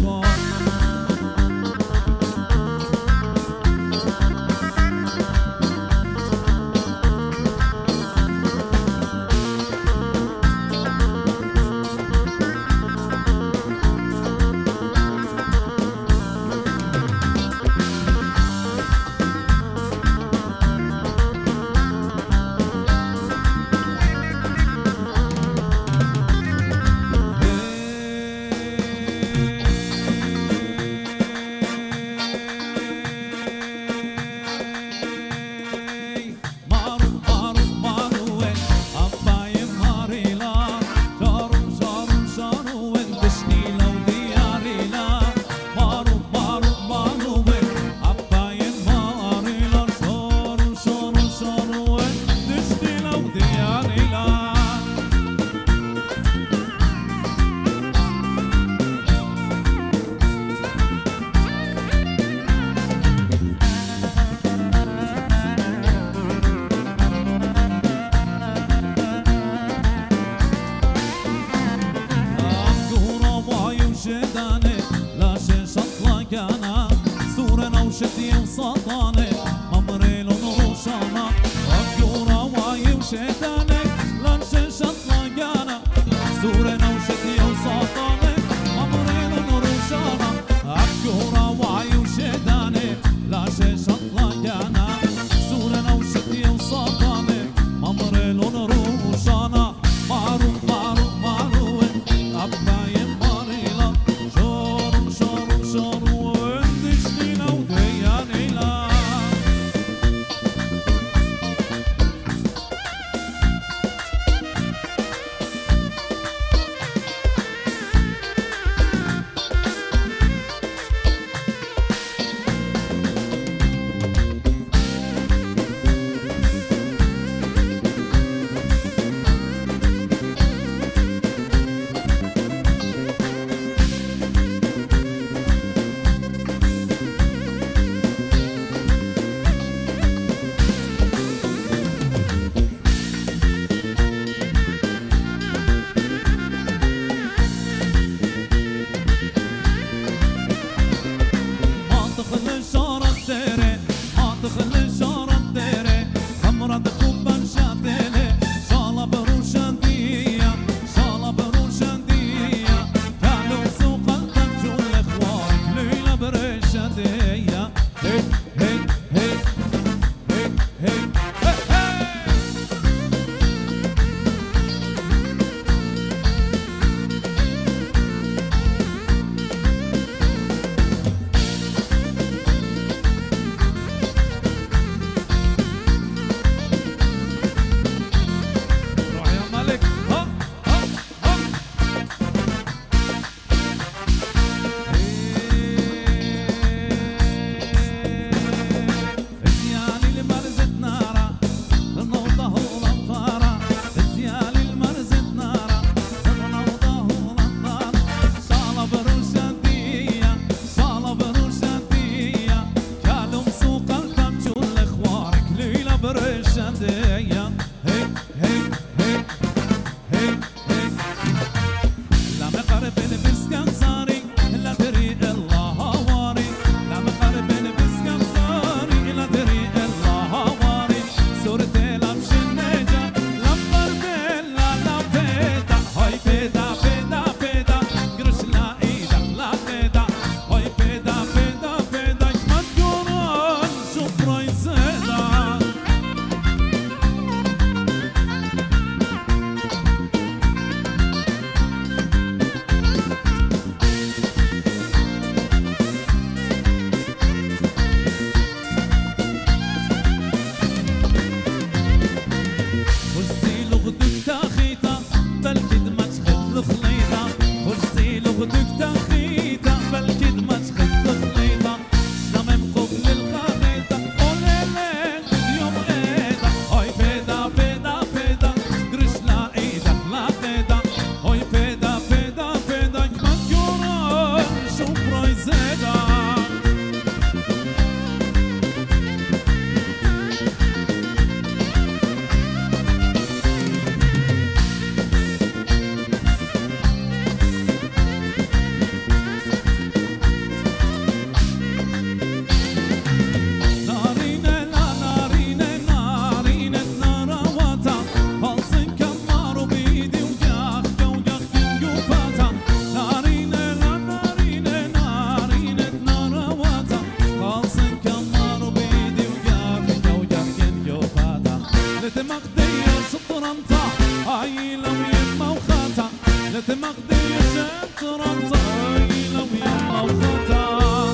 لتمقدي شكرا طايلة ويلا وخطا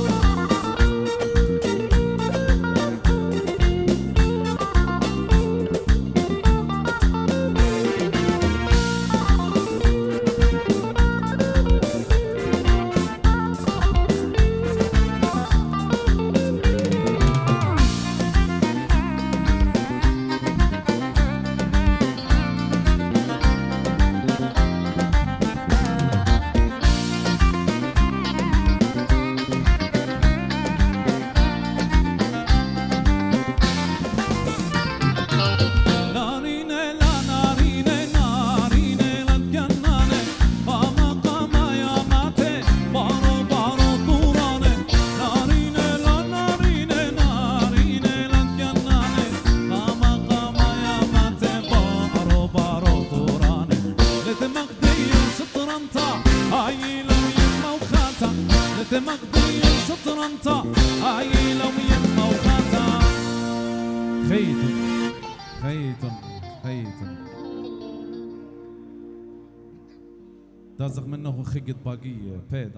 مقضي شطرنتا عيلة ويما وخاتا خيتم خيتم خيتم دازق منه خقت باقية بيدا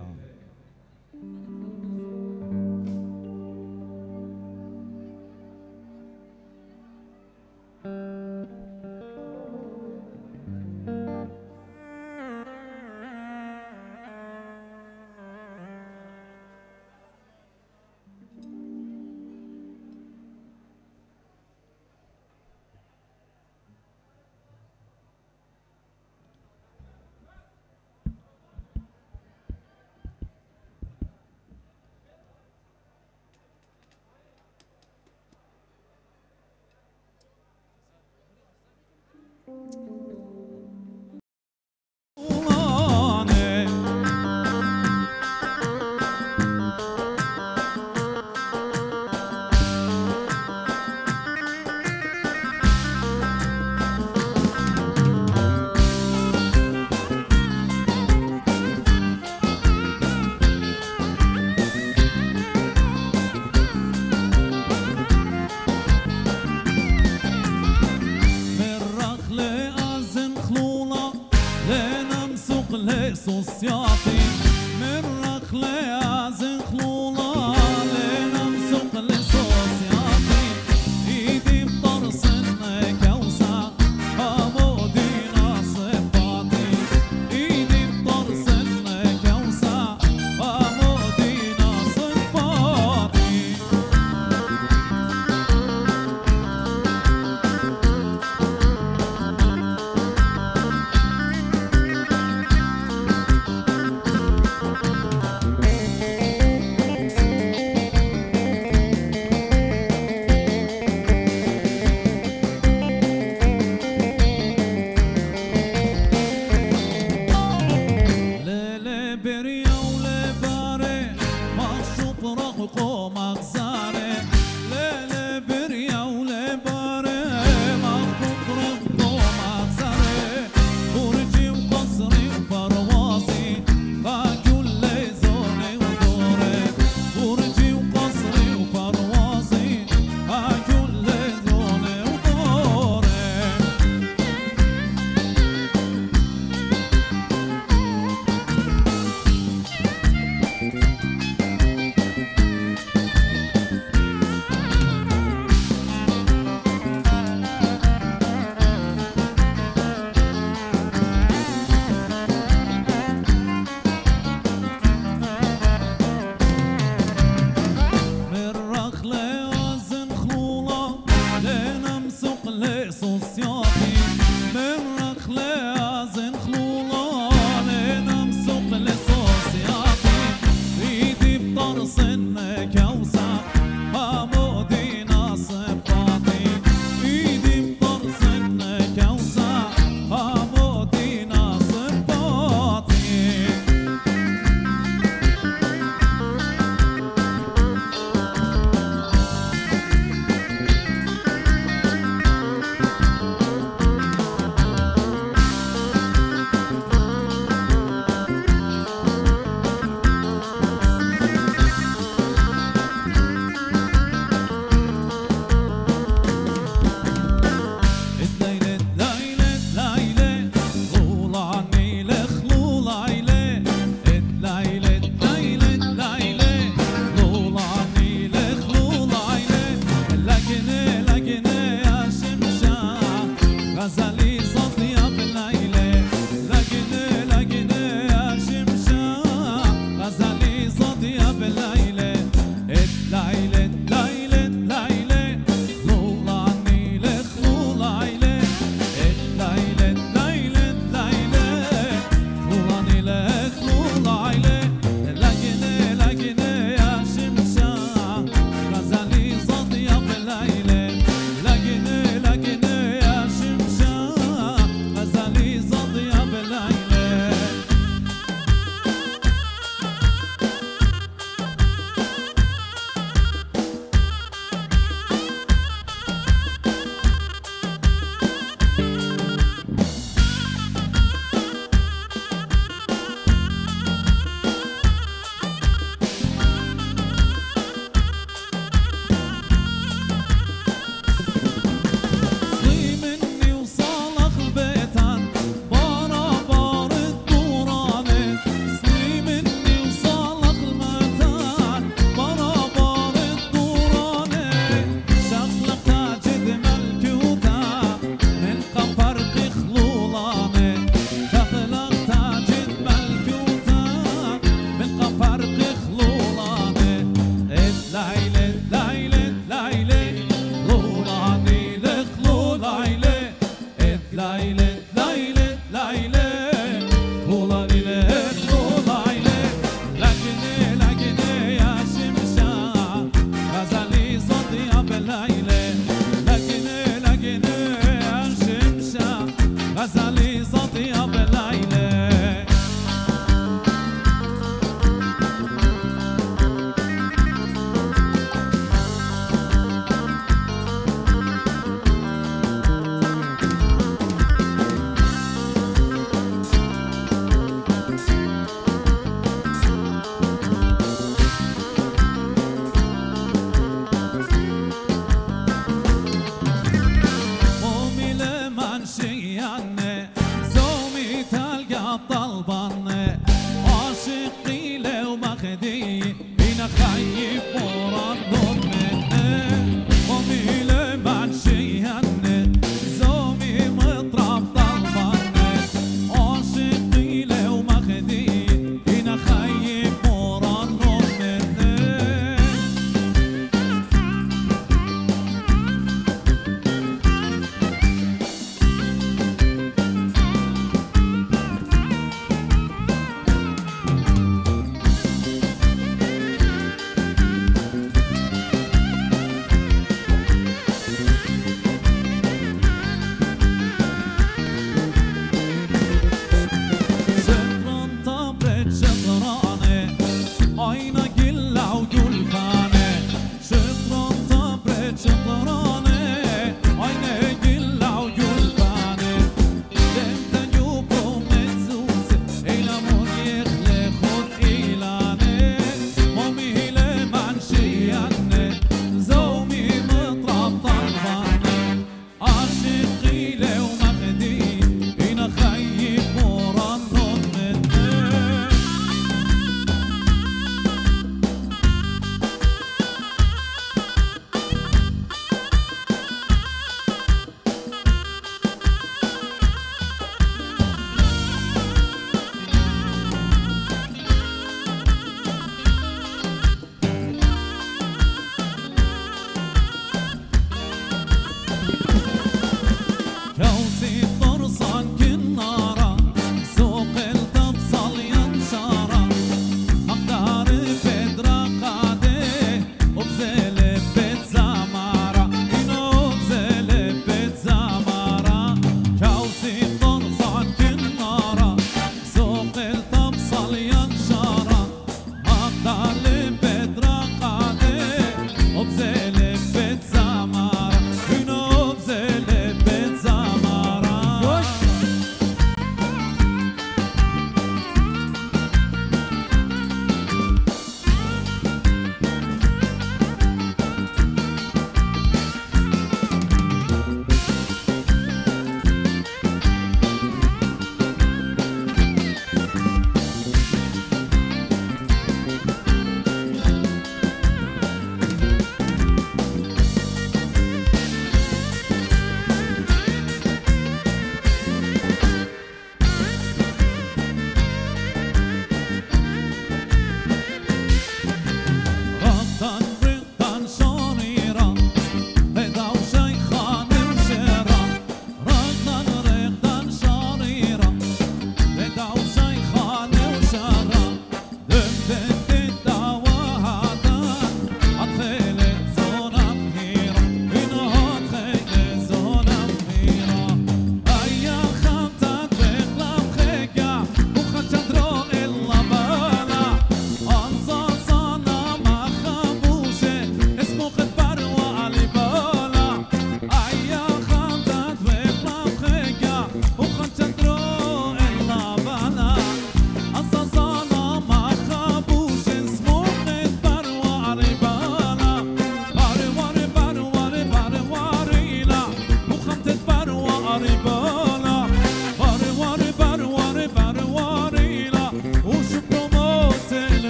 صوصياتي من رخلة عزن خلولة لنمسق لصوصياتي ايدي بطرس الكوسة عمودي ناصباتي ايدي بطرس الكوسة عمودي ناصباتي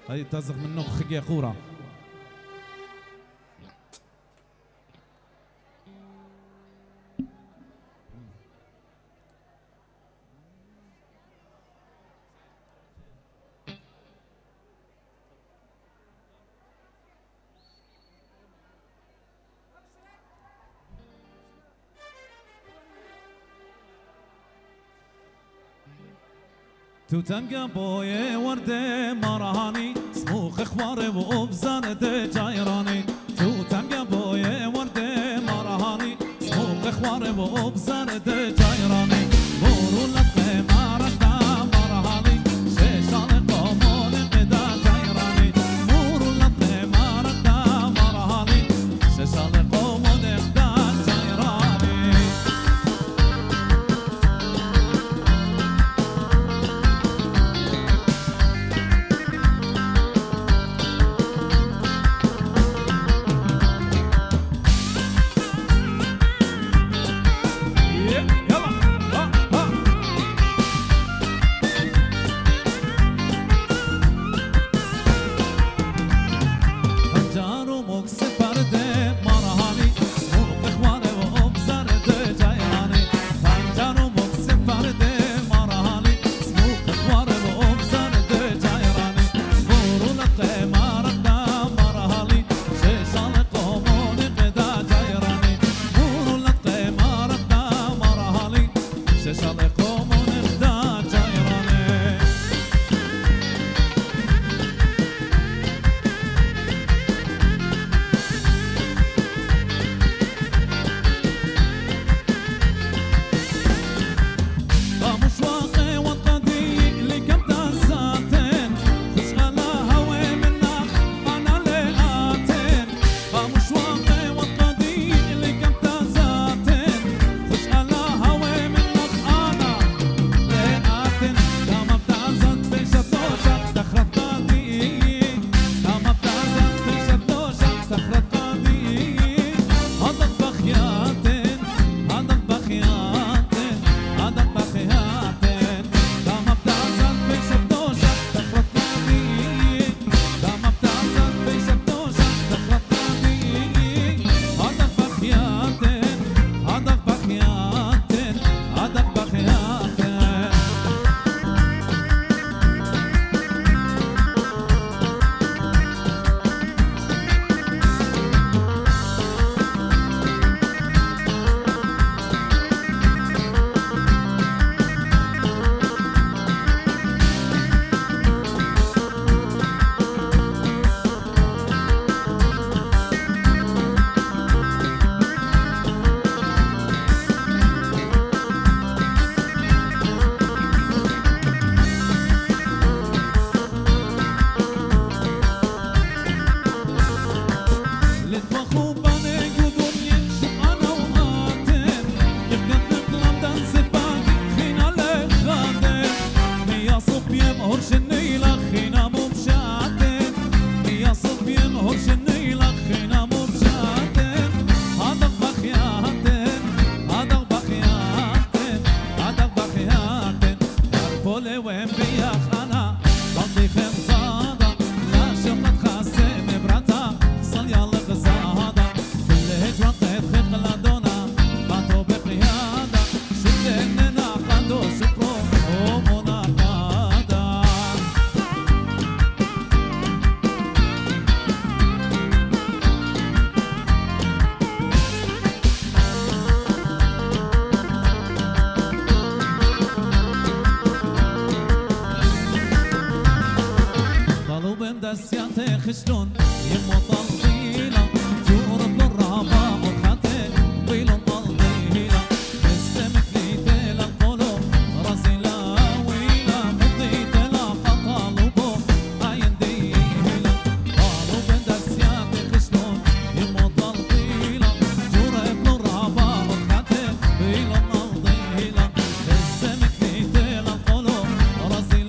هاي تزغ منو خقي خورا تو تنگا بوی ورده مرهانی سموخ خواره و ابزارد جایرانی تو تنگا بوی ورده مرهانی سموخ خواره و ابزارد جایرانی برو لقه مرده مرهانی ششان قامون قدا جایرانی برو لقه مرده مرهانی ششان قامون قدا جایرانی خشلون يمو طليلة جورب للرهبة مرخته طيل طليلة السمك ليتي للقلوب راسي ويلة مضيت لقطة لبو عين ديلة قالوا بندسيات خشلون يمو طليلة جورب للرهبة مرخته طيل طليلة السمك ليتي للقلوب راسي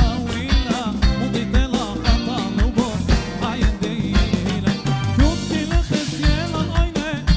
ويلة مضيت لقطة لبو عين ديلة شفتي الخزيان العينة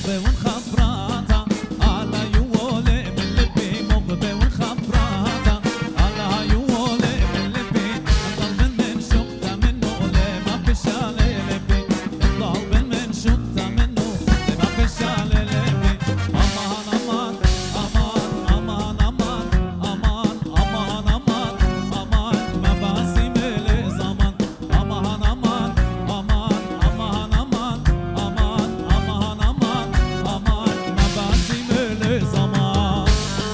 مغبي ونخبراتا على يولي من لبي مغبي ونخبراتا على يولي من لبي ضرب من شقته منه لما فيش علي لبي ضرب من شقته منه لما فيش علي لبي امان امان امان امان امان امان امان امان امان ما باسي ملي زمان امان امان امان امان امان امان امان امان امان ما باسي ملي زمان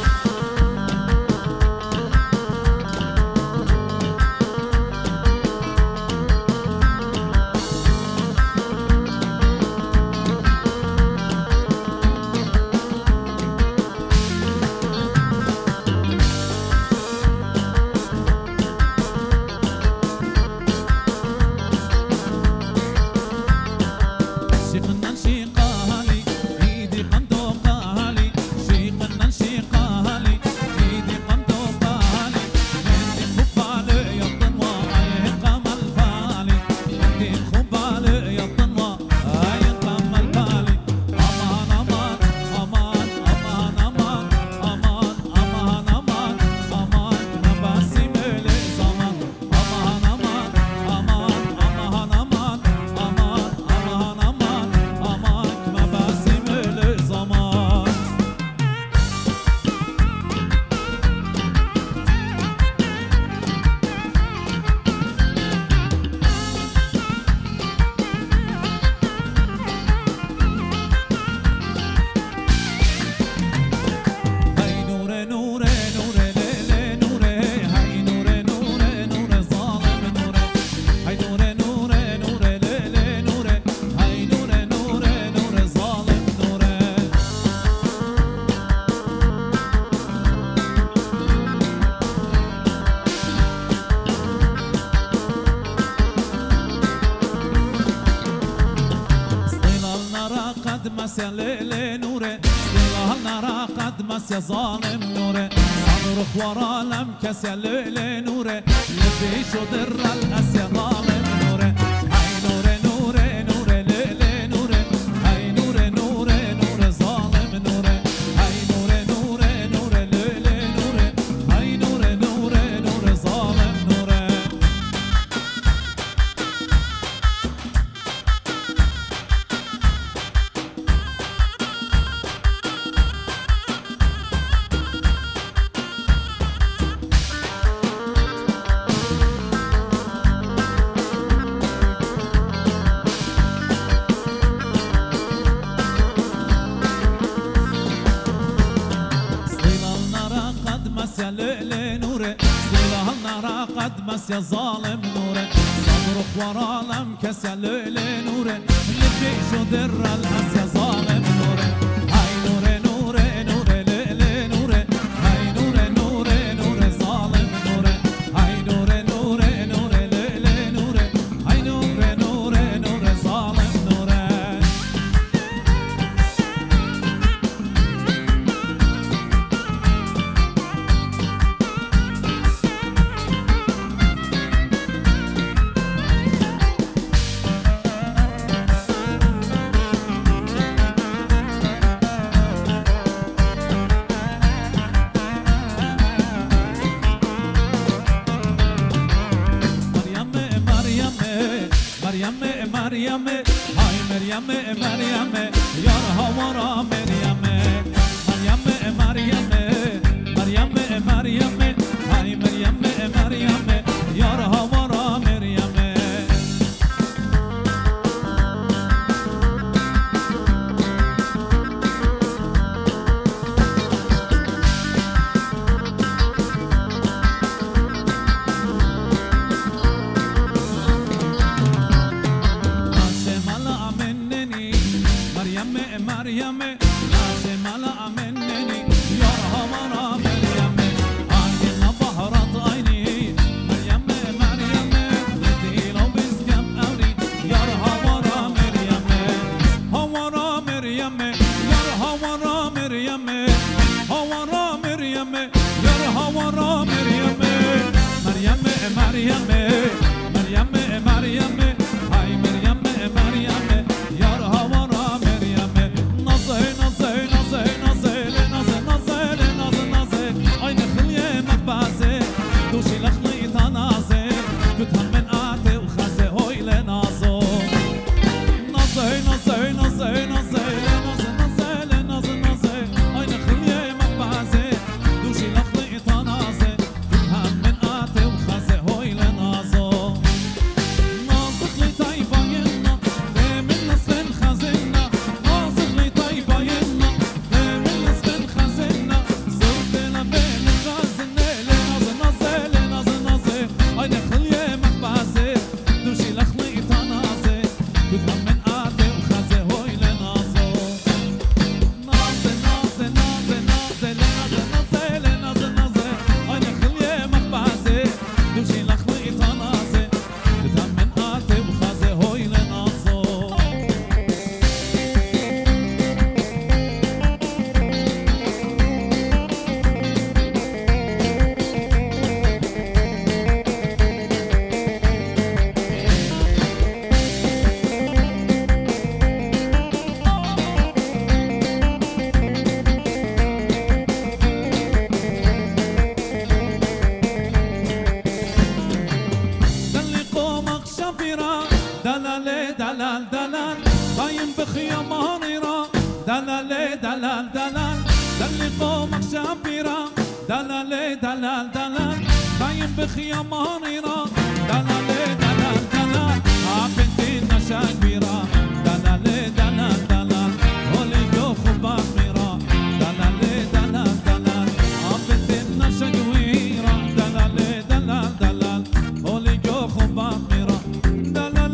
شيخنا نشيقها لي ايدي قندوقها لي شيخنا نشيقها لي ايدي قندوقها لي عندي خبالي يا الطنوة هاي قمل بالي عندي خبالي يا الطنوة هاي قمل بالي امان امان امان امان امان امان امان امان امان ما باسي ملي زمان امان امان امان امان امان امان امان امان امان ما باسي ملي زمان هاي نوري نوري نوري ليلي نوري هاي نوري نوري نوري ظالم نوري هاي نوري نوري نوري ليلي نوري هاي نوري نوري نوري ظالم نوري ظلالنا راقد مسيا ليلي نوري ظلالنا راقد مسيا ظالم نوري صبرخ ورا لمكس يا ليلي نوري لبي شو در الاسيا ظالم نوري هاي نوري نوري نوري ليلي نوري هاي نوري نوري نوري ظالم نوري هاي نوري نوري نوري ليلي نوري هاي نوري نوري نوري ظالم نوري مسيا ليلي نوري ظلالنا راقد مسيا ظالم نوري صبرخ ورا لمكس يا ليلي نوري لبي شو در الاسيا ظالم نوري هاي نوري نوري نوري ليلي نوري هاي نوري نوري نوري ظالم نوري هاي نوري نوري نوري ليلي نوري هاي نوري نوري نوري ظالم نوري مريم مريم هاي مريم مريم يارها ورا مريم مريم مريم مريم مريم هاي مريم مريم يارها ورا مريم مريم ناسي ملأ منني يارها ورا مريم عيني بهرت عيني مريم مريم لدي لو بسكب أوري يارها ورا مريم ورا مريم يارها ورا مريم ورا مريم يارها ورا مريم مريم مريم مريم مريم هاي مريم مريم يارها ورا مريم دلال دلال طايم بخيام هنيرة دلال دلال دلال دلي قومك شابيرة دلال دلال دلال طايم بخيام هنيرة دلال دلال دلال عبنتينا شابيرة دلال دلال دلال هولي جو خباك ميرا دلال دلال دلال عبنتينا شقويرة دلال دلال دلال هولي جو خباك ميرا دلال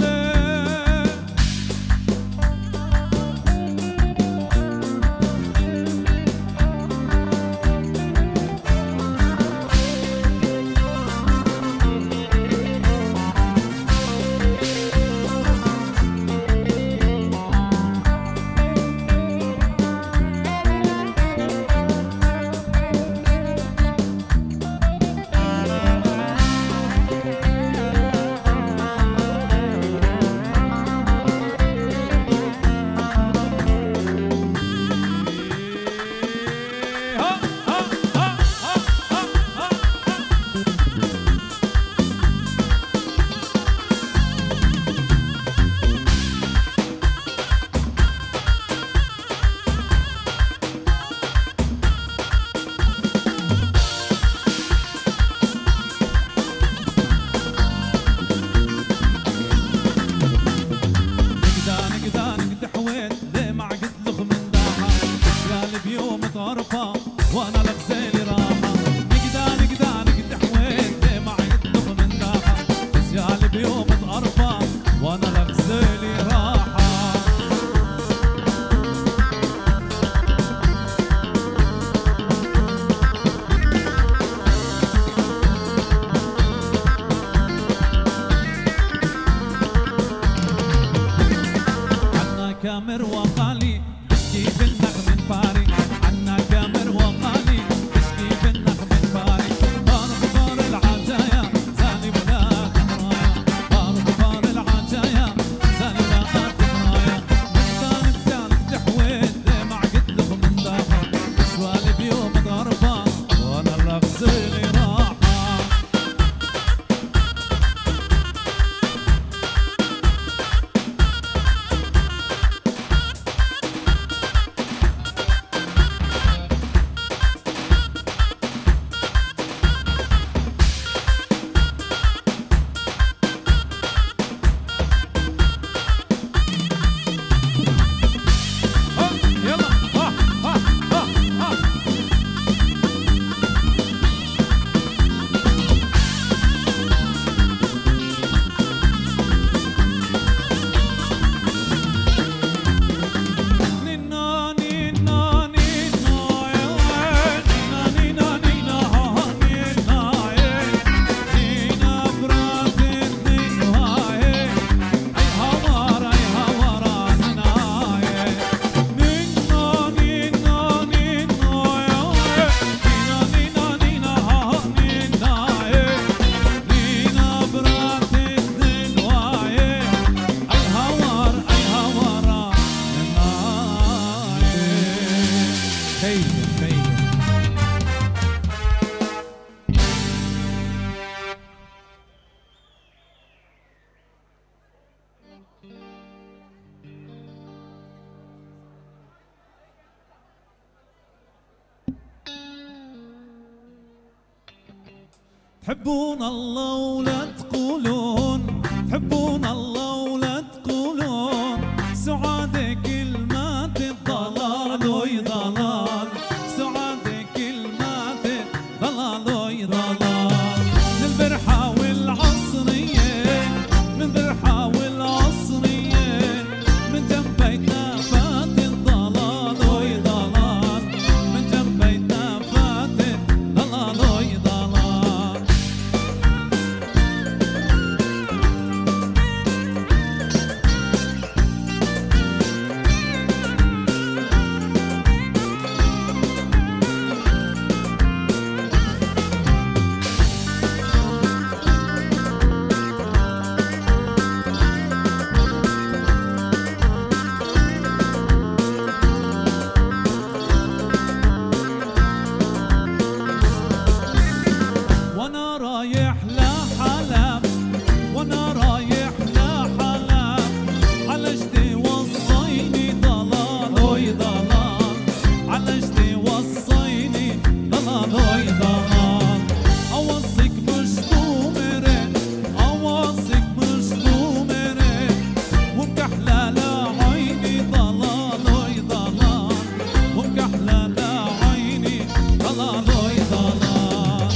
وانا لغزالي راحة نقدا نقدا نقدا حويت ما يطلق من داحة تسيالي بيوم تقرفة وانا لغزالي راحة عنا كامر وقالي بشكي بالنغ من باري عنا كامر وقالي بشكي بالنغ من باري بار بار العجايا زاني بلا كرايا بار بار العجايا زاني بلا كرايا نقدر نقدر حويت ما عقد له من داحة شوالي بيوم ضربة وانا لغزالي راحة تحبون الله ولا تقولون تحبون الله ولا تقولون سعادة كلمات الضلال ويضلال سعادة كلمات الضلال ويضلال من برحة والعصرية من برحة والعصرية من جنبيتنا فات الضلال ويضلال من جنبيتنا فات الضلال ويضلال ضلال علاش توصيني ضلال ضلال اوصيك مش ضمري اوصيك مش ضمري ومكحلة عيني ضلال ضلال ومكحلة عيني ضلال ضلال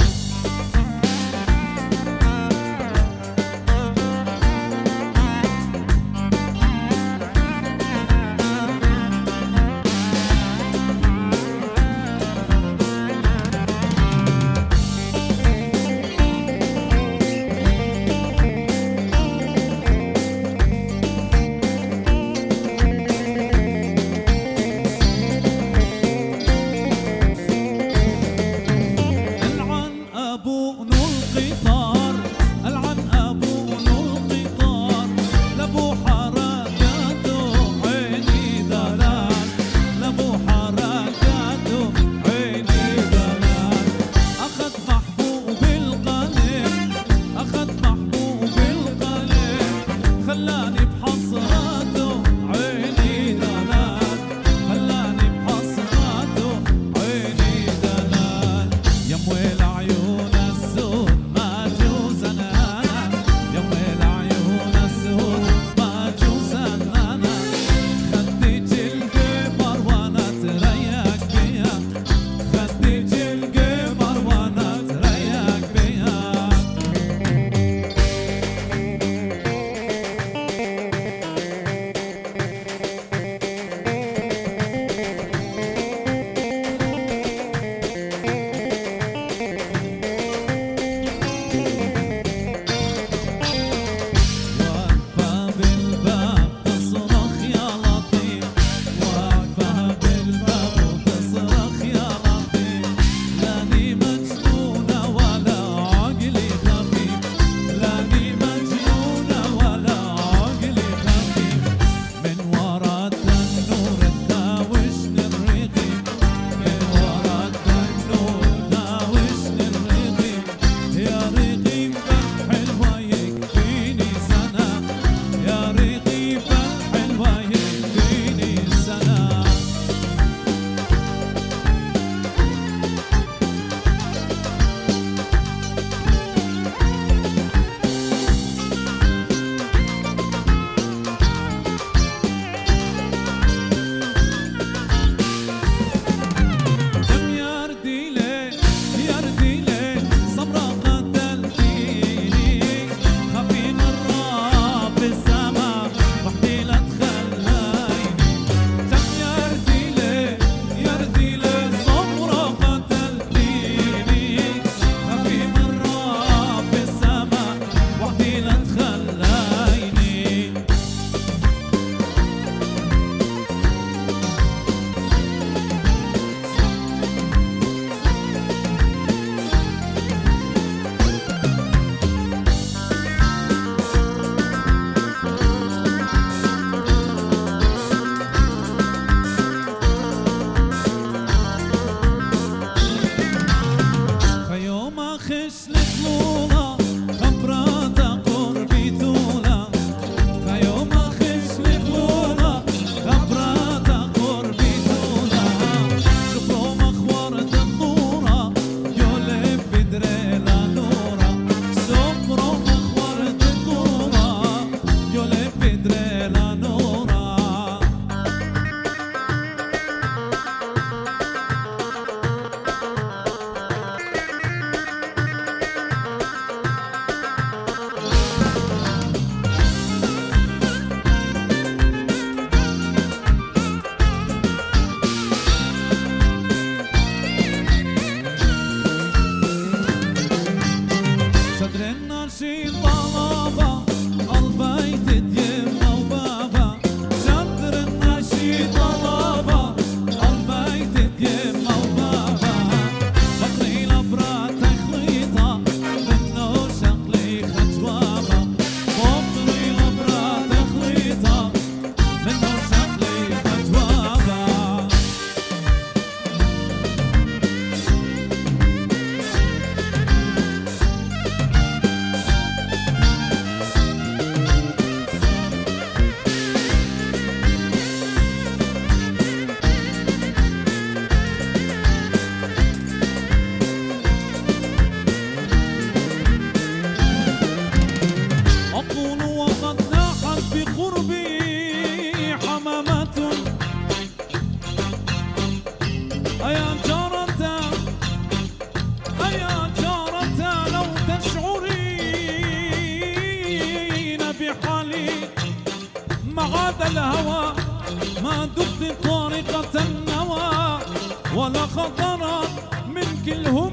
هذا الهوى ما دبت طريقة النوى ولا خطرت منك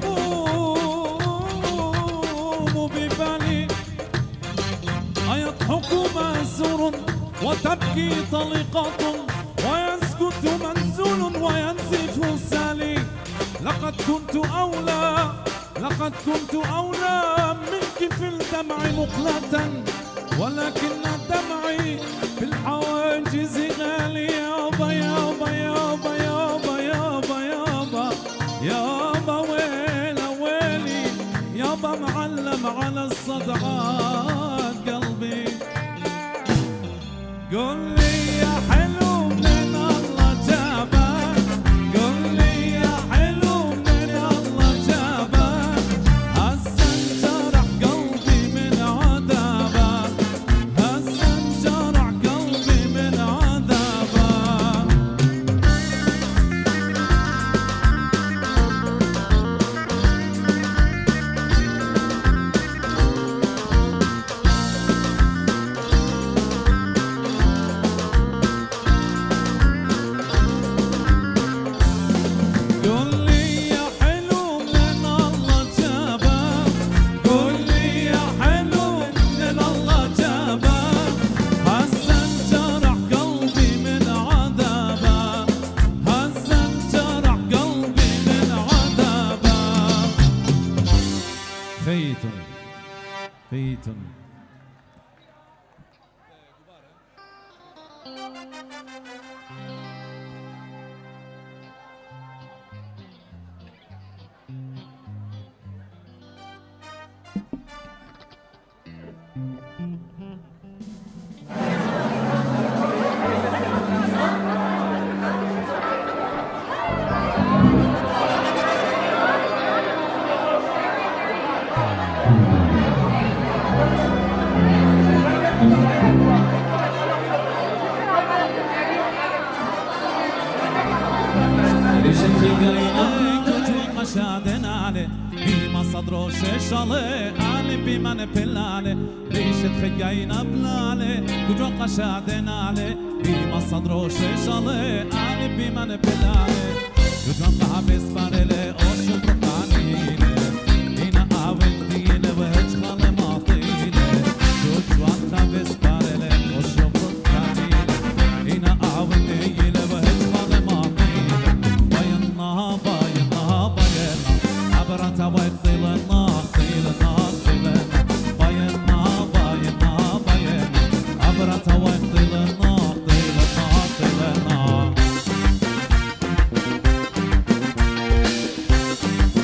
الهموم ببالي أيضحك مسرور وتبكي طليقة ويسكت منزول وينزف سالي لقد كنت أولى منك في الدمع مقلة ولكن دمعي في الحواجز غالي يابا يابا يابا يابا يابا يابا يابا ويلي ويلي يابا معلم على الصدعات قلبي قل لي يا حلو من الله جابك قل لي يا حلو من الله جابك هسه انجرح قلبي من عذابك هسه انجرح قلبي من عذابك قل لي يا حلو من الله جابك قل لي يا حلو من الله جابك هسه انجرح قلبي من عذابك هسه انجرح قلبي من عذابك فيت فيت صدرو ششالي علي بمن بلالي ريشة خجاينا بلالي كجو قشادين علي بما صدرو ششالي علي بمن بلالي كجو قهبس بارلي اوشو برقانيلي هنا آونديلي وهج خالي ماطيلي كجو قهبس بارلي اوشو برقانيلي هنا آونديلي وهج خالي ماطيلي باينها باينها باينها عبرت ويطيل النار طيل النار طيل باينها باينها باينها عبرت ويطيل النار طيل النار طيل النار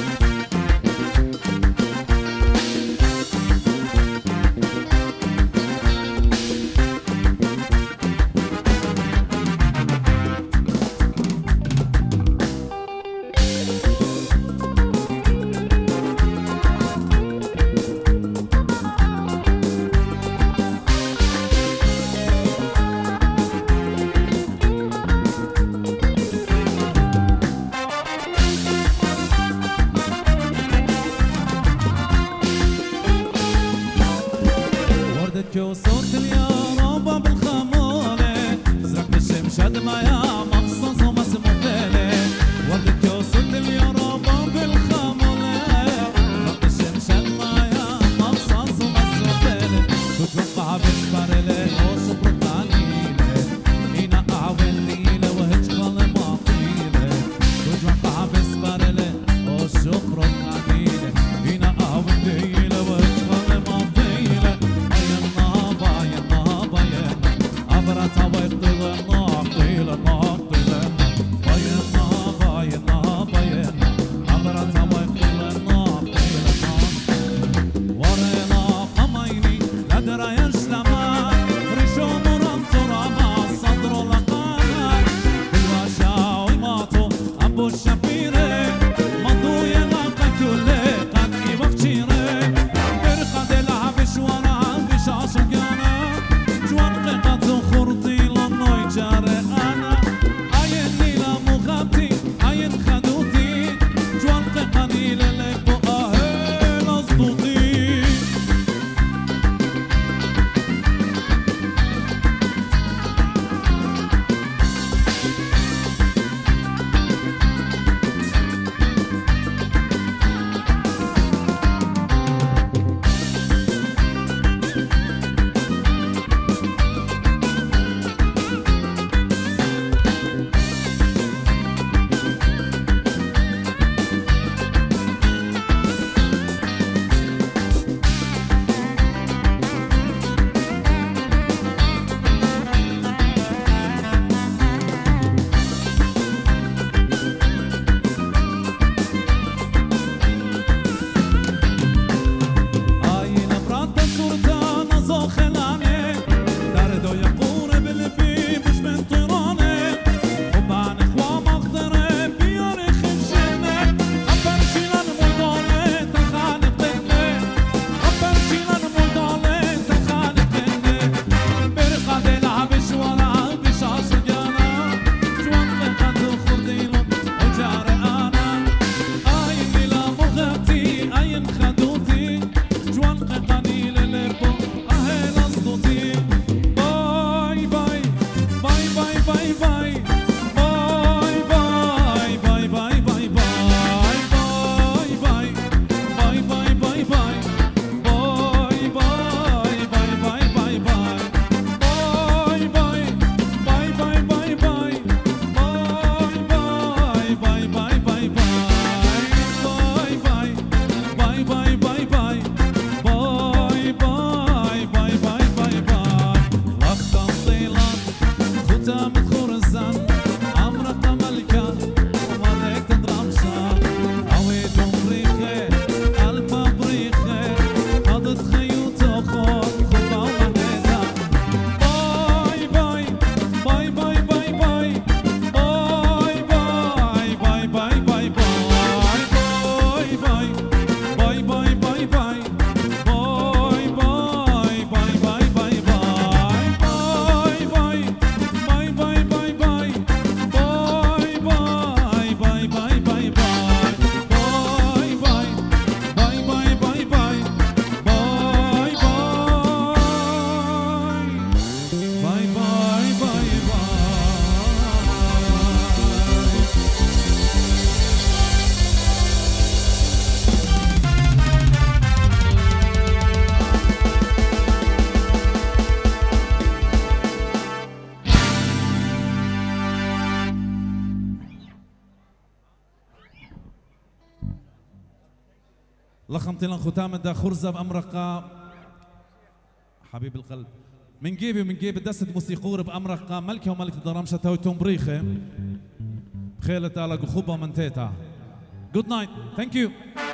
لخمتي لن ختام دا خرزة بأمرقة حبيب القلب من جيبي دست موسيقور بأمرقة ملكة وملكة درامشة تويتون بريخة بخيلة على قخوبة من تيتا. Good night. Thank you.